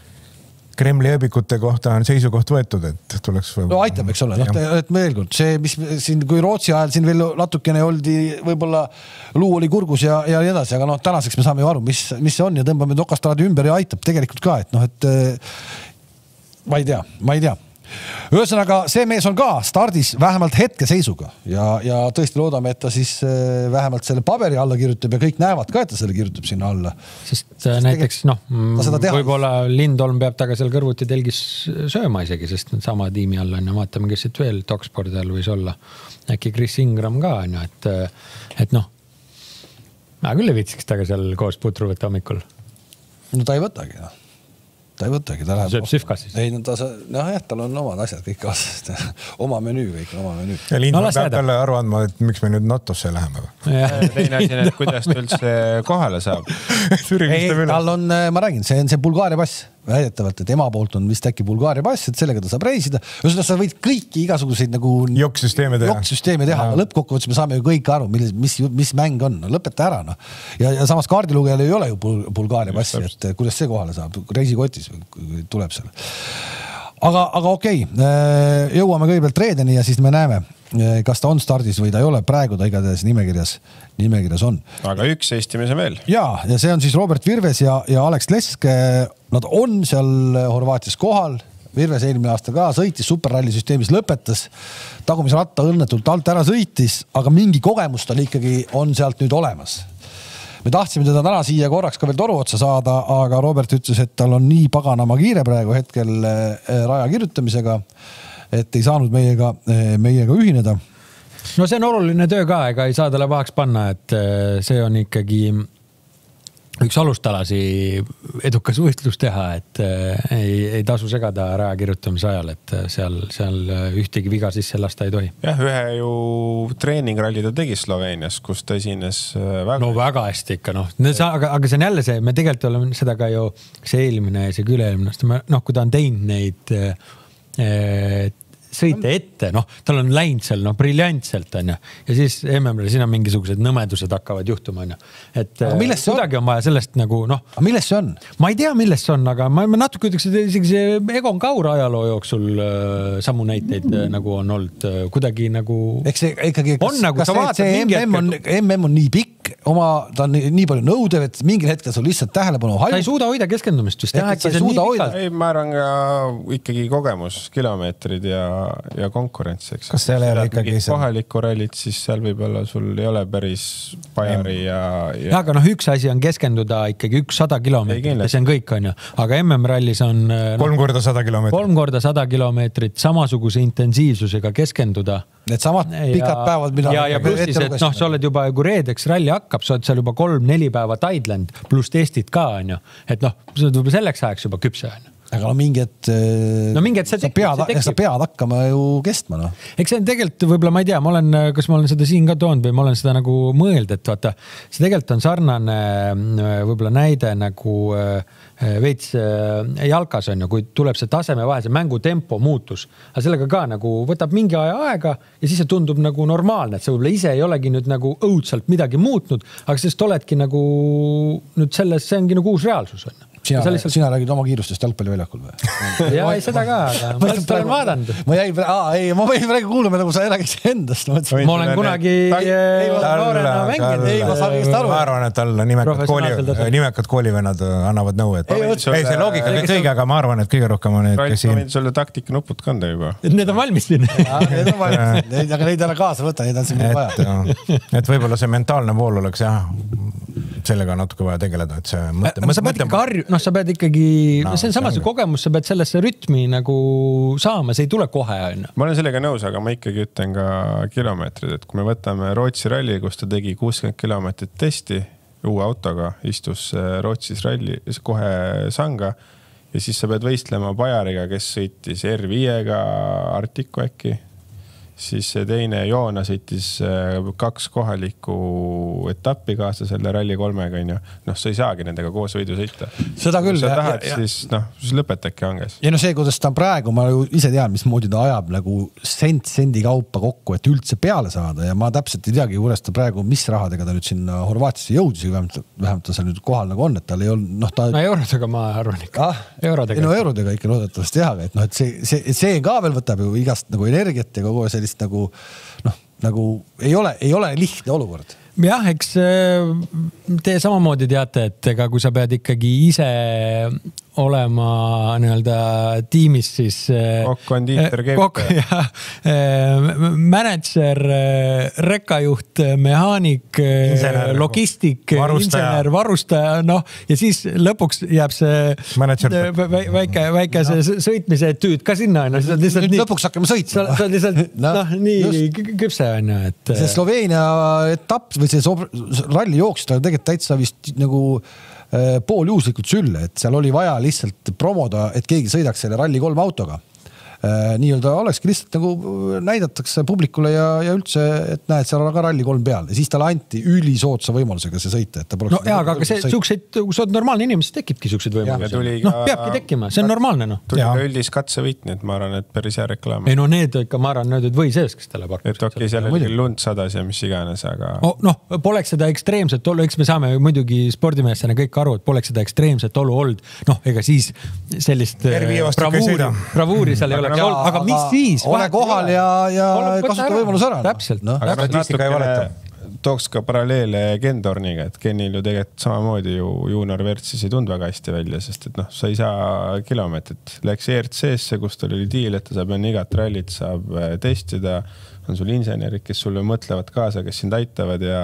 [SPEAKER 4] Kremli ööbikute kohta on seisukoht võetud, et tuleks...
[SPEAKER 3] No aitab, eks ole. No, et veel kord, see, mis siin, kui Rootsi ajal siin veel natukene oldi, võib-olla luu oli kurgus ja, ja nii edasi, aga noh, tänaseks me saame ju aru, mis, mis see on ja tõmbame Dokastraadi ümber ja aitab tegelikult ka, et noh, et ma ei tea, ma ei tea. Ühesõnaga, see mees on ka stardis vähemalt hetke seisuga ja, ja tõesti loodame, et ta siis vähemalt selle paberi alla kirjutab ja kõik näevad ka, et ta selle kirjutab sinna alla.
[SPEAKER 5] Sest, sest näiteks, noh, võib-olla Lindholm peab taga seal kõrvuti telgis sööma isegi, sest sama tiimi alla on ja vaatame, kes siit veel Talkspordi all võis olla. Äkki Chris Ingram ka on ju, et, et noh, ma küll ei viitsiks taga seal koos putru võtta hommikul.
[SPEAKER 3] No ta ei võtagi, noh. Ta ei võtagi, ta läheb...
[SPEAKER 5] Sööb sifkas siis?
[SPEAKER 3] Ei, no ta, noh jah, tal on omad asjad kõik kaasast. Oma menüü, kõik oma menüü.
[SPEAKER 4] Ja Lindholm no, peab talle aru andma, et miks me nüüd Notosse läheme.
[SPEAKER 6] Teine asi, et kuidas ta üldse kohale saab.
[SPEAKER 3] Ei, tal on, ma räägin, see on see Bulgaaria pass. Väidetavalt, et ema poolt on vist äkki Bulgaaria pass, et sellega ta saab reisida. Ühesõnaga, sa võid kõiki igasuguseid nagu...
[SPEAKER 4] Jokksüsteemi teha.
[SPEAKER 3] Jokksüsteemi teha. Lõppkokkuvõttes me saame ju kõik aru, mis, mis, mis mäng on. No, lõpeta ära, noh. Ja, ja samas kaardilugejal ei ole ju Bulgaaria passi, et kuidas see kohale saab. Reisikotis tuleb seal. Aga, aga okei, jõuame kõigepealt reedeni ja siis me näeme, kas ta on stardis või ta ei ole. Praegu ta igatahes nimekirjas, nimekirjas on.
[SPEAKER 6] Aga üks eestimise veel.
[SPEAKER 3] Ja, ja see on siis Robert Virves ja, ja Alex Lesk. Nad on seal Horvaatias kohal. Virves eelmine aasta ka sõitis superrallisüsteemis, lõpetas. Tagumisratta õnnetult alt ära sõitis, aga mingi kogemus tal ikkagi on sealt nüüd olemas. Me tahtsime teda täna siia korraks ka veel toru otsa saada, aga Robert ütles, et tal on nii paganama kiire praegu hetkel raja kirjutamisega, et ei saanud meiega, meiega ühineda.
[SPEAKER 5] No see on oluline töö ka, ega ei saa talle pahaks panna, et see on ikkagi üks alustalasi edukas võistlus teha, et ei, ei tasu segada raja kirjutamise ajal, et seal, seal ühtegi viga sisse lasta ei tohi.
[SPEAKER 6] Jah, ühe ju treeningralli ta tegi Sloveenias, kus ta esines väga...
[SPEAKER 5] No väga hästi ikka, noh. Aga, aga see on jälle see, me tegelikult oleme seda ka ju see eelmine ja see küleelmine, noh, kui ta on teinud neid et sõite ette, noh, tal on läinud seal, noh, briljantselt, on ju. Ja siis M M-le siin on mingisugused nõmedused hakkavad juhtuma, on ju. Et kuidagi on vaja sellest nagu, noh.
[SPEAKER 3] Aga milles see on?
[SPEAKER 5] Ma ei tea, milles see on, aga ma, ma natuke ütleks, et isegi see Egon Kaur ajaloo jooksul äh, samu näiteid äh, nagu on olnud äh, kuidagi nagu...
[SPEAKER 3] Eks see ikkagi, kas,
[SPEAKER 5] on, nagu,
[SPEAKER 3] kas see, see M M on, M M on nii pikk, oma, ta on nii, nii palju nõudev, et mingil hetkel sul lihtsalt tähelepanu hajub.
[SPEAKER 5] Ta ei suuda hoida keskendumist vist.
[SPEAKER 3] Jah, ta ei suuda hoida.
[SPEAKER 6] Ei, ma arvan ka ikkagi kogemus, kilomeetrid ja, ja konkurents, eks.
[SPEAKER 4] Kas seal ei ole ikkagi see?
[SPEAKER 6] Kohalikku rallit, siis seal võib-olla sul ei ole päris Bajari ja... ja...
[SPEAKER 5] ja aga noh, üks asi on keskenduda ikkagi üks sada kilomeetrit ja see on kõik, on ju. Aga M M-rallis on...
[SPEAKER 4] Kolm no, korda sada kilomeetrit.
[SPEAKER 5] Kolm korda sada kilomeetrit, samasuguse intensiivsusega keskenduda.
[SPEAKER 3] Need samad pikad
[SPEAKER 5] ja,
[SPEAKER 3] päevad, mida...
[SPEAKER 5] Ja, ja plustis, et noh, sa oled juba, kui reedeks ralli hakkab, sa oled seal juba kolm-neli päeva Thailand pluss testid ka, on ju. Et noh, sa oled võib-olla selleks ajaks juba küpse, on ju.
[SPEAKER 3] Aga no mingi, et
[SPEAKER 5] no mingi, et
[SPEAKER 3] sa, tekib, pead, sa pead hakkama ju kestma. No.
[SPEAKER 5] Eks see on tegelikult, võib-olla ma ei tea, ma olen, kas ma olen seda siin ka toonud või ma olen seda nagu mõeld, et vaata, see tegelikult on sarnane võib-olla näide nagu veits jalkas on ju, kui tuleb see taseme vahe, see mängu tempo muutus. Aga sellega ka nagu võtab mingi aja aega ja siis see tundub nagu normaalne, et see võib-olla ise ei olegi nüüd nagu õudselt midagi muutnud, aga sest oledki nagu nüüd selles, see ongi nagu uus reaalsus on ju.
[SPEAKER 3] Sina, lihtsalt... sina räägid oma kiirustest jalgpalliväljakul või?
[SPEAKER 5] ja ei seda ka, aga ma lihtsalt olen vaadanud.
[SPEAKER 3] Ma jäin, aa, ei, ma võin praegu kuulama, nagu sa räägid endast.
[SPEAKER 5] Ma olen kunagi noorena mänginud.
[SPEAKER 3] Ei, ma saan kõigest aru.
[SPEAKER 4] Ma arvan, et tal nimekad, kooli, nimekad koolivennad annavad nõu. Et... Ei, ei, see loogika kõik õige, aga ma arvan, et kõige rohkem on need, kes siin... Ma võin
[SPEAKER 6] sulle taktika nupud kanda juba.
[SPEAKER 5] Need on valmis siin.
[SPEAKER 3] Need on valmis. Aga neid ära kaasa võtta, neid on siin vaja.
[SPEAKER 4] Et võib-olla see mentaalne pool oleks jah, sellega natuke vaja tegeleda, et see mõte...
[SPEAKER 5] Sa pead ikka harju, noh, sa pead ikkagi, no, see on samas see kogemus, sa pead sellesse rütmi nagu saama, see ei tule kohe.
[SPEAKER 6] Ma olen sellega nõus, aga ma ikkagi ütlen ka kilomeetrid, et kui me võtame Rootsi ralli, kus ta tegi kuuskümmend kilomeetrit testi uue autoga, istus Rootsis ralli kohe sanga ja siis sa pead võistlema Bajariga, kes sõitis R viiega Artiku äkki. Siis teine Joona sõitis kaks kohalikku etappi kaasa selle ralli kolmega, on ju. Noh, sa ei saagi nendega koos võidu sõita.
[SPEAKER 3] Seda küll.
[SPEAKER 6] Kui sa tahad, ja, siis, noh, siis lõpetakki hanges.
[SPEAKER 3] Ja no see, kuidas ta praegu, ma ju ise tean, mis moodi ta ajab nagu sent sendi kaupa kokku, et üldse peale saada. Ja ma täpselt ei teagi, kuidas ta praegu, mis rahadega ta nüüd sinna Horvaatiasse jõudis, vähemalt, vähemalt ta seal nüüd kohal nagu on, et tal ei olnud, noh ta...
[SPEAKER 5] No eurodega ma arvan ikka.
[SPEAKER 3] Ah, eurodega. No eurodega ikka loodetavasti teha, et noh, et see, see, see ka veel võtab ju igast nagu energiat ja kogu sellist nagu, noh, nagu ei ole, ei ole lihtne olukord.
[SPEAKER 5] Jah, eks te samamoodi teate, et ega kui sa pead ikkagi ise olema nii-öelda tiimis, siis
[SPEAKER 6] kokk, kondiiter,
[SPEAKER 5] kokk, ja, manager, rekkajuht, mehaanik, insener, logistik, varustaja. Insener, varustaja, noh, ja siis lõpuks jääb see manager. väike, väike see sõitmise tüüd ka sinna. No,
[SPEAKER 3] nüüd nii, lõpuks hakkame sõitma.
[SPEAKER 5] Sa oled lihtsalt no, no, nii just. Küpse on ju, et...
[SPEAKER 3] See Sloveenia etapp või see ralli jooksid, aga tegelikult täitsa vist nagu pooljuuslikult sülle, et seal oli vaja lihtsalt promoda, et keegi sõidaks selle ralli kolm autoga. Nii-öelda olekski lihtsalt nagu näidatakse publikule ja, ja üldse, et näed, seal on ka ralli kolm peal. Ja siis talle anti ülisootsa võimalusega see sõita. Et ta
[SPEAKER 5] no jaa, aga see suukseid, kui sa oled normaalne inimene, siis tekibki suukseid võimalusi. No peabki tekkima, see on normaalne. No.
[SPEAKER 6] Tuli ka üldis katsevõit, nii et ma arvan, et päris hea reklaam.
[SPEAKER 5] Ei no need ikka, ma arvan, need või sees, kes talle pakkus.
[SPEAKER 6] Et okei, seal oli lund sadas ja mis iganes, aga...
[SPEAKER 5] Noh, poleks seda ekstreemset olu, eks me saame muidugi spordimeestena kõik aru, et poleks seda ekstreemset olu olnud. Noh, ega siis sellist bravuuri, bravuuri seal ei ole. Aga, aga mis siis?
[SPEAKER 3] Ole kohal ja, ja kasuta võimalus ära.
[SPEAKER 5] Täpselt.
[SPEAKER 3] No.
[SPEAKER 6] Aga natuke tooks ka paralleele Gendorniga, et Genil ju tegelikult samamoodi ju Junior Vertsis ei tund väga hästi välja, sest et noh, sa ei saa kilomeetrit. Läks E R C-sse, kus tal oli diil, et ta saab enne igat rallit saab testida. On sul insenerid, kes sulle mõtlevad kaasa, kes sind aitavad ja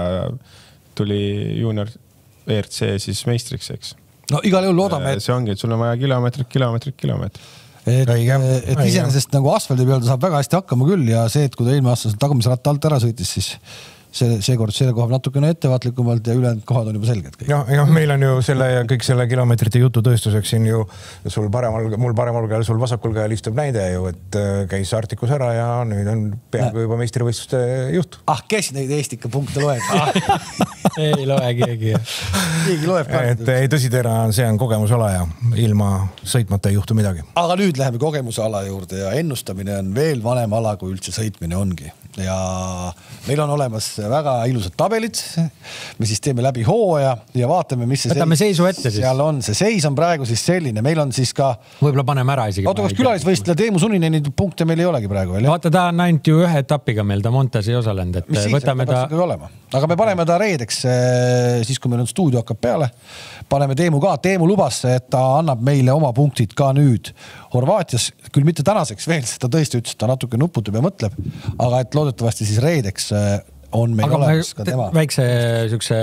[SPEAKER 6] tuli Junior E R C siis meistriks, eks.
[SPEAKER 3] No igal juhul loodame, et...
[SPEAKER 6] See ongi, et sul on vaja kilomeetrit, kilomeetrit, kilomeetrit.
[SPEAKER 3] Et, et iseenesest nagu asfaldi peal ta saab väga hästi hakkama küll ja see, et kui ta eelmine aasta tagumise ratta alt ära sõitis, siis see, seekord selle kohab natukene ettevaatlikumalt ja ülejäänud kohad on juba selged.
[SPEAKER 4] Ja, ja meil on ju selle, kõik selle kilomeetrite jutu tõestuseks siin ju sul paremal, mul paremal käel, sul vasakul käel istub näide ju, et käis Artikus ära ja nüüd on peaaegu juba meistrivõistluste juht.
[SPEAKER 3] Ah, kes neid Eestika punkte loeb? Ah.
[SPEAKER 5] ei loe keegi.
[SPEAKER 3] Keegi loeb ka.
[SPEAKER 4] Et ei tõsitera, see on kogemusala ja ilma sõitmata ei juhtu midagi.
[SPEAKER 3] Aga nüüd läheme kogemusala juurde ja ennustamine on veel vanem ala, kui üldse sõitmine ongi. Ja meil on olemas väga ilusad tabelid. Me siis teeme läbi hooaja ja vaatame, mis see
[SPEAKER 5] Võtame seisu ette siis.
[SPEAKER 3] Seal on. See seis on praegu siis selline. Meil on siis ka...
[SPEAKER 5] Võib-olla paneme ära isegi.
[SPEAKER 3] Oota, kas külalisvõistleja Teemu Sunineni punkte meil ei olegi praegu veel?
[SPEAKER 5] Vaata, ta on ainult ju ühe etapiga meil, ta Montes ei osalenud. Et
[SPEAKER 3] mis siis,
[SPEAKER 5] võtame ta...
[SPEAKER 3] olema. Aga me paneme ta reedeks, siis kui meil on stuudio hakkab peale. Paneme Teemu ka. Teemu lubas, et ta annab meile oma punktid ka nüüd Horvaatias. Küll mitte tänaseks veel, ta tõesti ütles, ta natuke nuputab ja mõtleb. Aga et loodetavasti siis reedeks on meil aga olemas ka tema.
[SPEAKER 5] Väikse sükse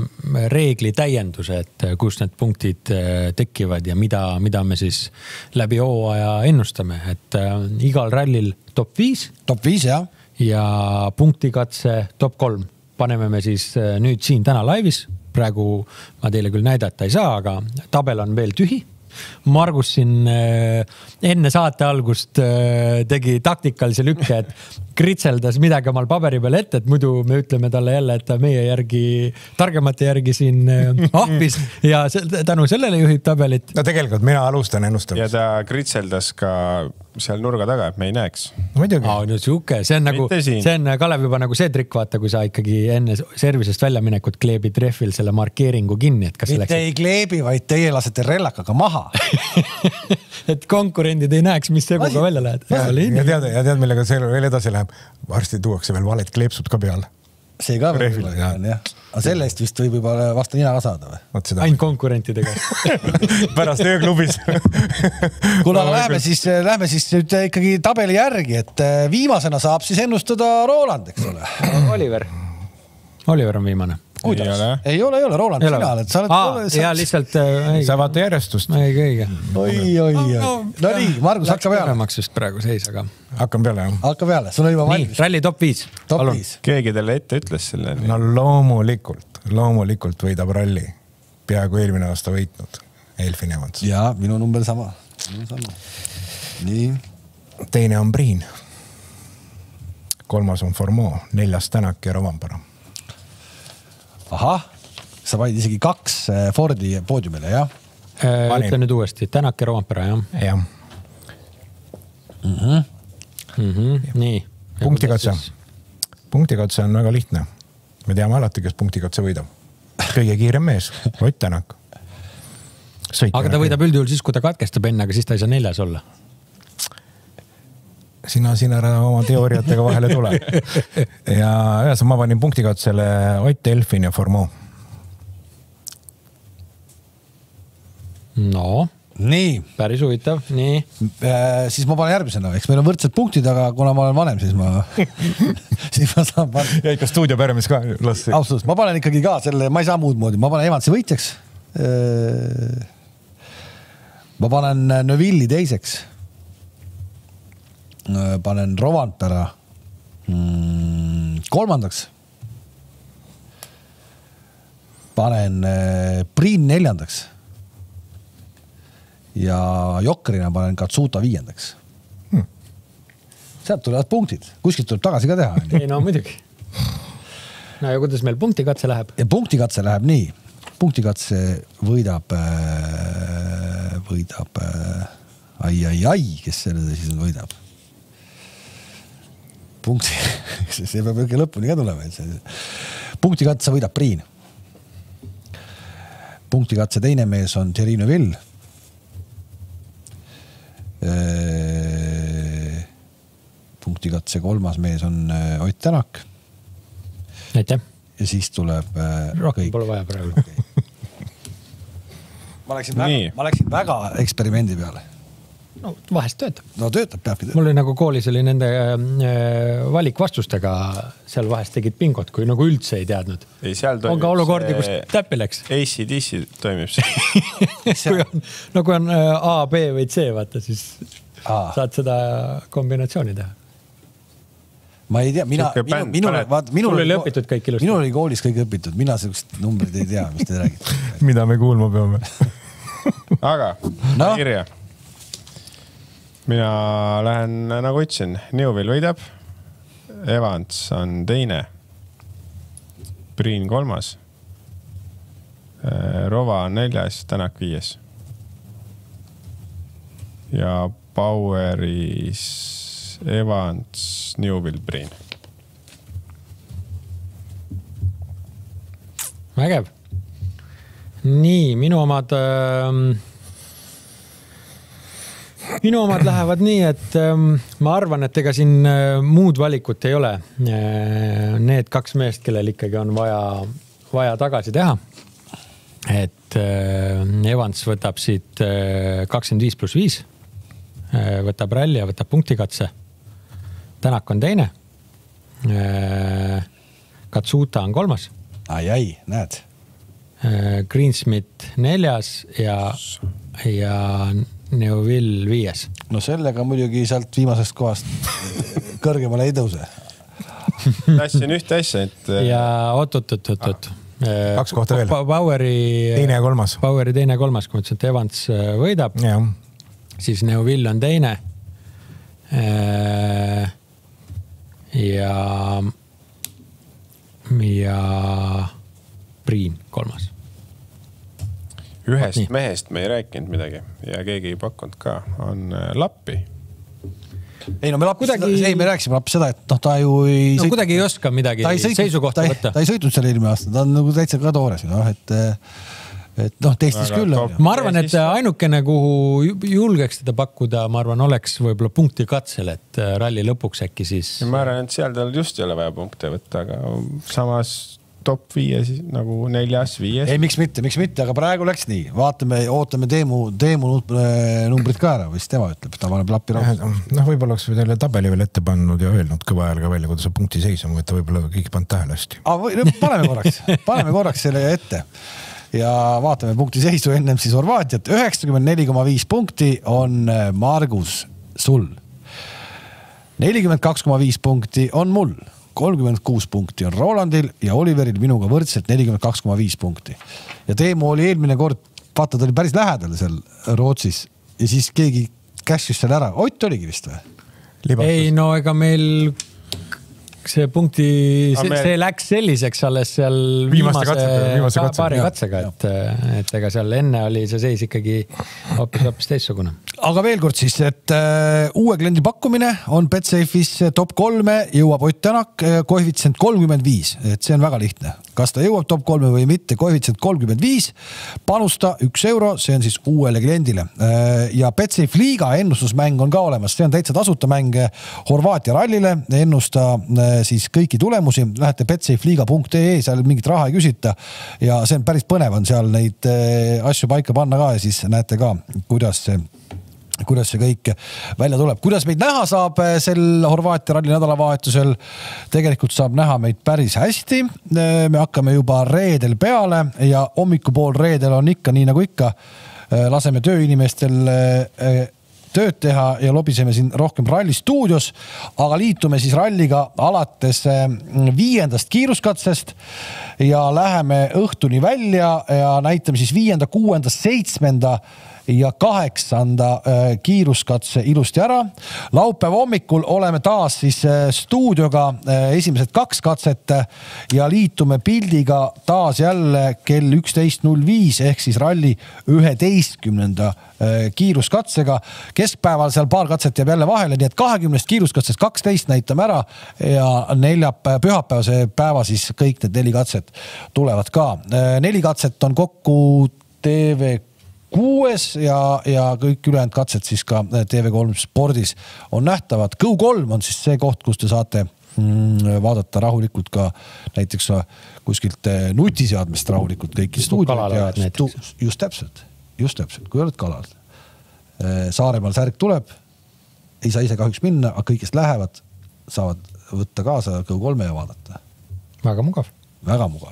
[SPEAKER 5] reegli täienduse, et kus need punktid tekivad ja mida, mida me siis läbi hooaja ennustame. Et igal rallil top viis.
[SPEAKER 3] Top viis, jah.
[SPEAKER 5] Ja punktikatse top kolm. paneme me siis nüüd siin täna laivis. Praegu ma teile küll näidata ei saa, aga tabel on veel tühi. Margus siin enne saate algust tegi taktikalise lükke, et kritseldas midagi omal paberi peal ette, et muidu me ütleme talle jälle, et ta meie järgi, targemate järgi siin ahvis ja tänu sellele juhib tabelit.
[SPEAKER 4] No tegelikult mina alustan ennustamist.
[SPEAKER 6] Ja ta kritseldas ka seal nurga taga, et me ei näeks.
[SPEAKER 5] Muidugi. Oh, no siuke, see on nagu, see on Kalev juba nagu see trikk, vaata, kui sa ikkagi enne servisest välja minekut kleebid rehvil selle markeeringu kinni, et kas
[SPEAKER 3] mitte
[SPEAKER 5] selleks...
[SPEAKER 3] ei kleebi, vaid teie lasete rellakaga maha.
[SPEAKER 5] et konkurendid ei näeks, mis seguga välja lähed.
[SPEAKER 4] Ja, ja tead, ja tead, millega see veel edasi läheb. Varsti tuuakse veel valed kleepsud ka peale.
[SPEAKER 3] See ka veel on, jah. Aga selle eest vist võib juba vasta nina ka saada või?
[SPEAKER 5] Ainult konkurentidega.
[SPEAKER 4] Pärast ööklubis.
[SPEAKER 3] Kuna lähme siis, lähme siis nüüd ikkagi tabeli järgi, et viimasena saab siis ennustada Roland, eks ole?
[SPEAKER 5] Oliver. Oliver on viimane.
[SPEAKER 3] Kuidas? Ei ole, ei ole, ei ole. Roland,
[SPEAKER 5] ei
[SPEAKER 3] sina oled. Sa oled
[SPEAKER 5] Aa, sa... ja lihtsalt... Äh,
[SPEAKER 4] sa vaata järjestust.
[SPEAKER 5] Õige, õige.
[SPEAKER 3] Oi, oi, oi. No, no nii, Margus, hakka peale.
[SPEAKER 5] Läks just praegu seis, aga...
[SPEAKER 4] Hakkan peale, jah.
[SPEAKER 3] Hakka peale, sul on juba valmis.
[SPEAKER 5] Nii, ralli top viis.
[SPEAKER 3] Top viis.
[SPEAKER 6] Keegi talle ette ütles selle.
[SPEAKER 4] No loomulikult, loomulikult võidab ralli. Peaaegu eelmine aasta võitnud. Elfin Evans.
[SPEAKER 3] Ja, minu number sama. Minu sama. Nii.
[SPEAKER 4] Teine on Priin. Kolmas on Formo. Neljas Tänak ja Rovanpera.
[SPEAKER 3] Ahah. Sa vaid isegi kaks Fordi poodiumile, jah?
[SPEAKER 5] Ütle nüüd uuesti. Tänak ja Rovanpera, jah?
[SPEAKER 4] Jah.
[SPEAKER 5] Mm-hmm. Mm-hmm. Nii.
[SPEAKER 4] Punktikatse. Punktikatse on väga lihtne. Me teame alati, kes punktikatse võidab. Kõige kiirem mees. Ott Tänak.
[SPEAKER 5] Sõitme aga ta võidab üldjuhul siis, kui ta katkestab enne, aga siis ta ei saa neljas olla.
[SPEAKER 4] Sina siin ära oma teooriatega vahele tule. Ja ühes ma panin punktikatsele Ott, Elfin ja Formo.
[SPEAKER 3] No. Nii.
[SPEAKER 5] Päris huvitav. Nii.
[SPEAKER 3] Äh, siis ma panen järgmisena. Eks meil on võrdsed punktid, aga kuna ma olen vanem, siis ma, siis ma saan panen.
[SPEAKER 4] Ja ikka stuudio päremis ka.
[SPEAKER 3] Absoluutselt. Ma panen ikkagi ka selle, ma ei saa muud moodi. Ma panen Evansi võitjaks. Ma panen Neuvilli teiseks. Panen Rovanpera kolmandaks. Panen Priin neljandaks. Ja Jokkerina panen Katsuta viiendaks. Hmm. Sealt tulevad punktid. Kuskilt tuleb tagasi ka teha.
[SPEAKER 5] Ei, no muidugi. No ja kuidas meil punktikatse läheb?
[SPEAKER 3] Ja punktikatse läheb nii. Punktikatse võidab, võidab, ai, ai, ai, kes selle siis võidab. Punkti, see peab ikka lõpuni ka tulema. Punktikatse võidab Priin. Punktikatse teine mees on Thierry Neuville. Punktikatse kolmas mees on Ott Tänak.
[SPEAKER 5] Aitäh.
[SPEAKER 3] Ja siis tuleb
[SPEAKER 5] rohkem pole vaja praegu.
[SPEAKER 3] Okay. Ma läksin väga, ma läksin väga eksperimendi peale.
[SPEAKER 5] No vahest töötab.
[SPEAKER 3] No töötab, peabki töötab.
[SPEAKER 5] Mul oli nagu koolis oli nende valikvastustega, seal vahest tegid bingot, kui nagu üldse ei teadnud.
[SPEAKER 6] Ei, seal toimib
[SPEAKER 5] on ka olukordi, kus täppi läks.
[SPEAKER 6] A C D C toimib see.
[SPEAKER 5] kui on, no kui on A, B või C, vaata, siis A. saad seda kombinatsiooni teha.
[SPEAKER 3] Ma ei tea, mina, minu, minu, vaat, minul
[SPEAKER 5] oli õpitud kõik ilusti.
[SPEAKER 3] Minul oli koolis kõik õpitud, mina sellist numbrid ei tea, mis te räägite.
[SPEAKER 4] Mida me kuulma peame.
[SPEAKER 6] Aga, no? Kirja. Mina lähen, nagu ütlesin, Neuville võidab. Evans on teine. Priin kolmas. Rova on neljas, Tänak viies. Ja Poweris Evans, Neuville, Priin.
[SPEAKER 5] Vägev. Nii, minu omad... Ähm... Minu omad lähevad nii, et ähm, ma arvan, et ega siin äh, muud valikut ei ole. Äh, need kaks meest, kellel ikkagi on vaja, vaja tagasi teha. Et äh, Evans võtab siit äh, kakskümmend viis pluss viis. Äh, võtab ralli ja võtab punktikatse. Tänak on teine. Äh, Katsuta on kolmas.
[SPEAKER 3] Ai, ai, näed.
[SPEAKER 5] Äh, Greensmith neljas ja, ja Neuville viies.
[SPEAKER 3] No sellega muidugi sealt viimasest kohast kõrgemale ei tõuse.
[SPEAKER 6] tassin ühte asja, et...
[SPEAKER 5] Ja oot-oot-oot-oot.
[SPEAKER 4] Kaks kohta veel.
[SPEAKER 5] Poweri...
[SPEAKER 4] Teine ja kolmas.
[SPEAKER 5] Poweri teine ja kolmas, kui mõtlesin, et Evans võidab.
[SPEAKER 4] Ja.
[SPEAKER 5] Siis Neuville on teine. Ja... Ja... Priin kolmas.
[SPEAKER 6] Ühest mehest me ei rääkinud midagi ja keegi ei pakkunud ka. On Lappi.
[SPEAKER 3] Ei no me Lappi kuidagi... seda, ei, me rääkisime Lappi seda, et noh, ta ju ei...
[SPEAKER 5] No kuidagi ei oska midagi ta ei sõitnud, seisukohta
[SPEAKER 3] ta ei,
[SPEAKER 5] võtta.
[SPEAKER 3] Ta ei sõitnud selle eelmine aasta, ta on nagu täitsa ka toores, no, et, et noh, teistis küll.
[SPEAKER 5] Ma arvan, et ainukene, kuhu julgeks teda pakkuda, ma arvan, oleks võib-olla punkti katsel, et ralli lõpuks äkki siis...
[SPEAKER 6] Ma arvan, et seal tal just ei ole vaja punkte võtta, aga samas... top viie, siis nagu neljas, viies.
[SPEAKER 3] Ei, miks mitte, miks mitte, aga praegu läks nii. Vaatame, ootame Teemu, Teemu numbrid ka ära, või siis tema ütleb, ta paneb Lappi rahu.
[SPEAKER 4] Noh, võib-olla oleks teile tabeli veel ette pannud ja öelnud kõva ajalga välja, kuidas on punkti seisum, et ta võib-olla kõik pannud tähele hästi.
[SPEAKER 3] No, paneme korraks, paneme korraks selle ette. Ja vaatame punkti seisu ennem siis Horvaatiat. üheksakümmend neli koma viis punkti on Margus sul. nelikümmend kaks koma viis punkti on mul. kolmkümmend kuus punkti on Rolandil ja Oliveril minuga võrdselt nelikümmend kaks koma viis punkti. Ja Teemu oli eelmine kord, vaata, ta oli päris lähedal seal Rootsis ja siis keegi kässis seal ära. Ott oligi vist või?
[SPEAKER 5] Libastus. Ei, no ega meil see punkti, see, see läks selliseks alles seal viimase, viimase katse, paari katsega, et, et ega seal enne oli see seis ikkagi hoopis, hoopis teissugune.
[SPEAKER 3] Aga veel kord siis, et uh, uue kliendi pakkumine on Betsafe'is top kolme, jõuab Ott Tänak, koefitsient kolmkümmend viis, et see on väga lihtne. Kas ta jõuab top kolme või mitte, koefitsient kolmkümmend viis, panusta üks euro, see on siis uuele kliendile. Uh, ja Betsafe liiga ennustusmäng on ka olemas, see on täitsa tasuta mäng Horvaatia rallile, ennusta uh, siis kõiki tulemusi, lähete betsafeliiga punkt ee, seal mingit raha ei küsita ja see on päris põnev, on seal neid asju paika panna ka ja siis näete ka, kuidas see kuidas see kõik välja tuleb. Kuidas meid näha saab sel Horvaatia ralli nädalavahetusel? Tegelikult saab näha meid päris hästi. Me hakkame juba reedel peale ja hommikupool reedel on ikka nii nagu ikka. Laseme tööinimestel tööd teha ja lobiseme siin rohkem ralli stuudios, aga liitume siis ralliga alates viiendast kiiruskatsest ja läheme õhtuni välja ja näitame siis viienda, kuuenda, seitsmenda ja kaheksanda kiiruskatse ilusti ära. Laupäeva hommikul oleme taas siis stuudioga esimesed kaks katset ja liitume pildiga taas jälle kell üksteist null viis ehk siis ralli üheteistkümnenda kiiruskatsega. Keskpäeval seal paar katset jääb jälle vahele, nii et kahekümnest kiiruskatsest kaksteist näitame ära ja neljapäeva, pühapäevase päeva siis kõik need neli katset tulevad ka. Neli katset on kokku T V kuues ja, ja kõik ülejäänud katset siis ka T V kolm spordis on nähtavad. Go kolm on siis see koht, kus te saate mm, vaadata rahulikult ka näiteks kuskilt nutiseadmest rahulikult kõiki stuudiot ja stu, just täpselt, just täpselt, kui oled kalal. Saaremaal särk tuleb, ei saa ise kahjuks minna, aga kõigest lähevad, saavad võtta kaasa Go kolme ja vaadata.
[SPEAKER 5] Väga mugav.
[SPEAKER 3] Väga mugav.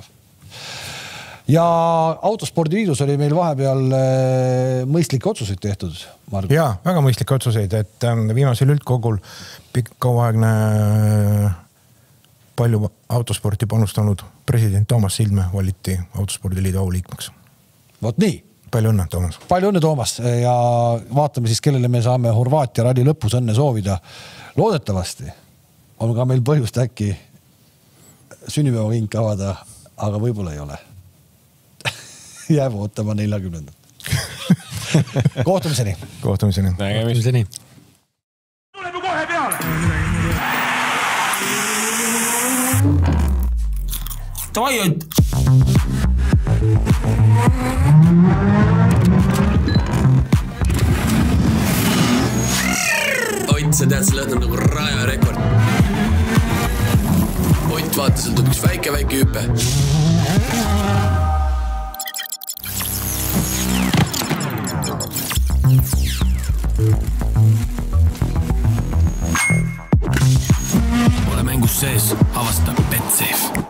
[SPEAKER 3] Ja Autospordiliidus oli meil vahepeal mõistlikke otsuseid tehtud, Margus.
[SPEAKER 4] Jaa, väga mõistlikke otsuseid, et viimasel üldkogul pikauaegne palju autosporti panustanud president Toomas Sildme valiti Autospordiliidu auliikmeks.
[SPEAKER 3] Vot nii.
[SPEAKER 4] Palju õnne, Toomas.
[SPEAKER 3] Palju õnne, Toomas. Ja vaatame siis, kellele me saame Horvaatia ralli lõpus õnne soovida. Loodetavasti on ka meil põhjust äkki sünnipäeva kink avada, aga võib-olla ei ole. Jääb ootama neljakümnendat. Kohtumiseni.
[SPEAKER 4] Kohtumiseni.
[SPEAKER 5] Kohtumiseni.
[SPEAKER 1] Tuleme kohe peale.
[SPEAKER 2] Tavai, Ott. Ott, sa tead, sa lõhnab nagu raja rekord. Ott, vaata, sul tuleb üks väike, väike hüpe. Ole mängus sees, avasta Betsafe.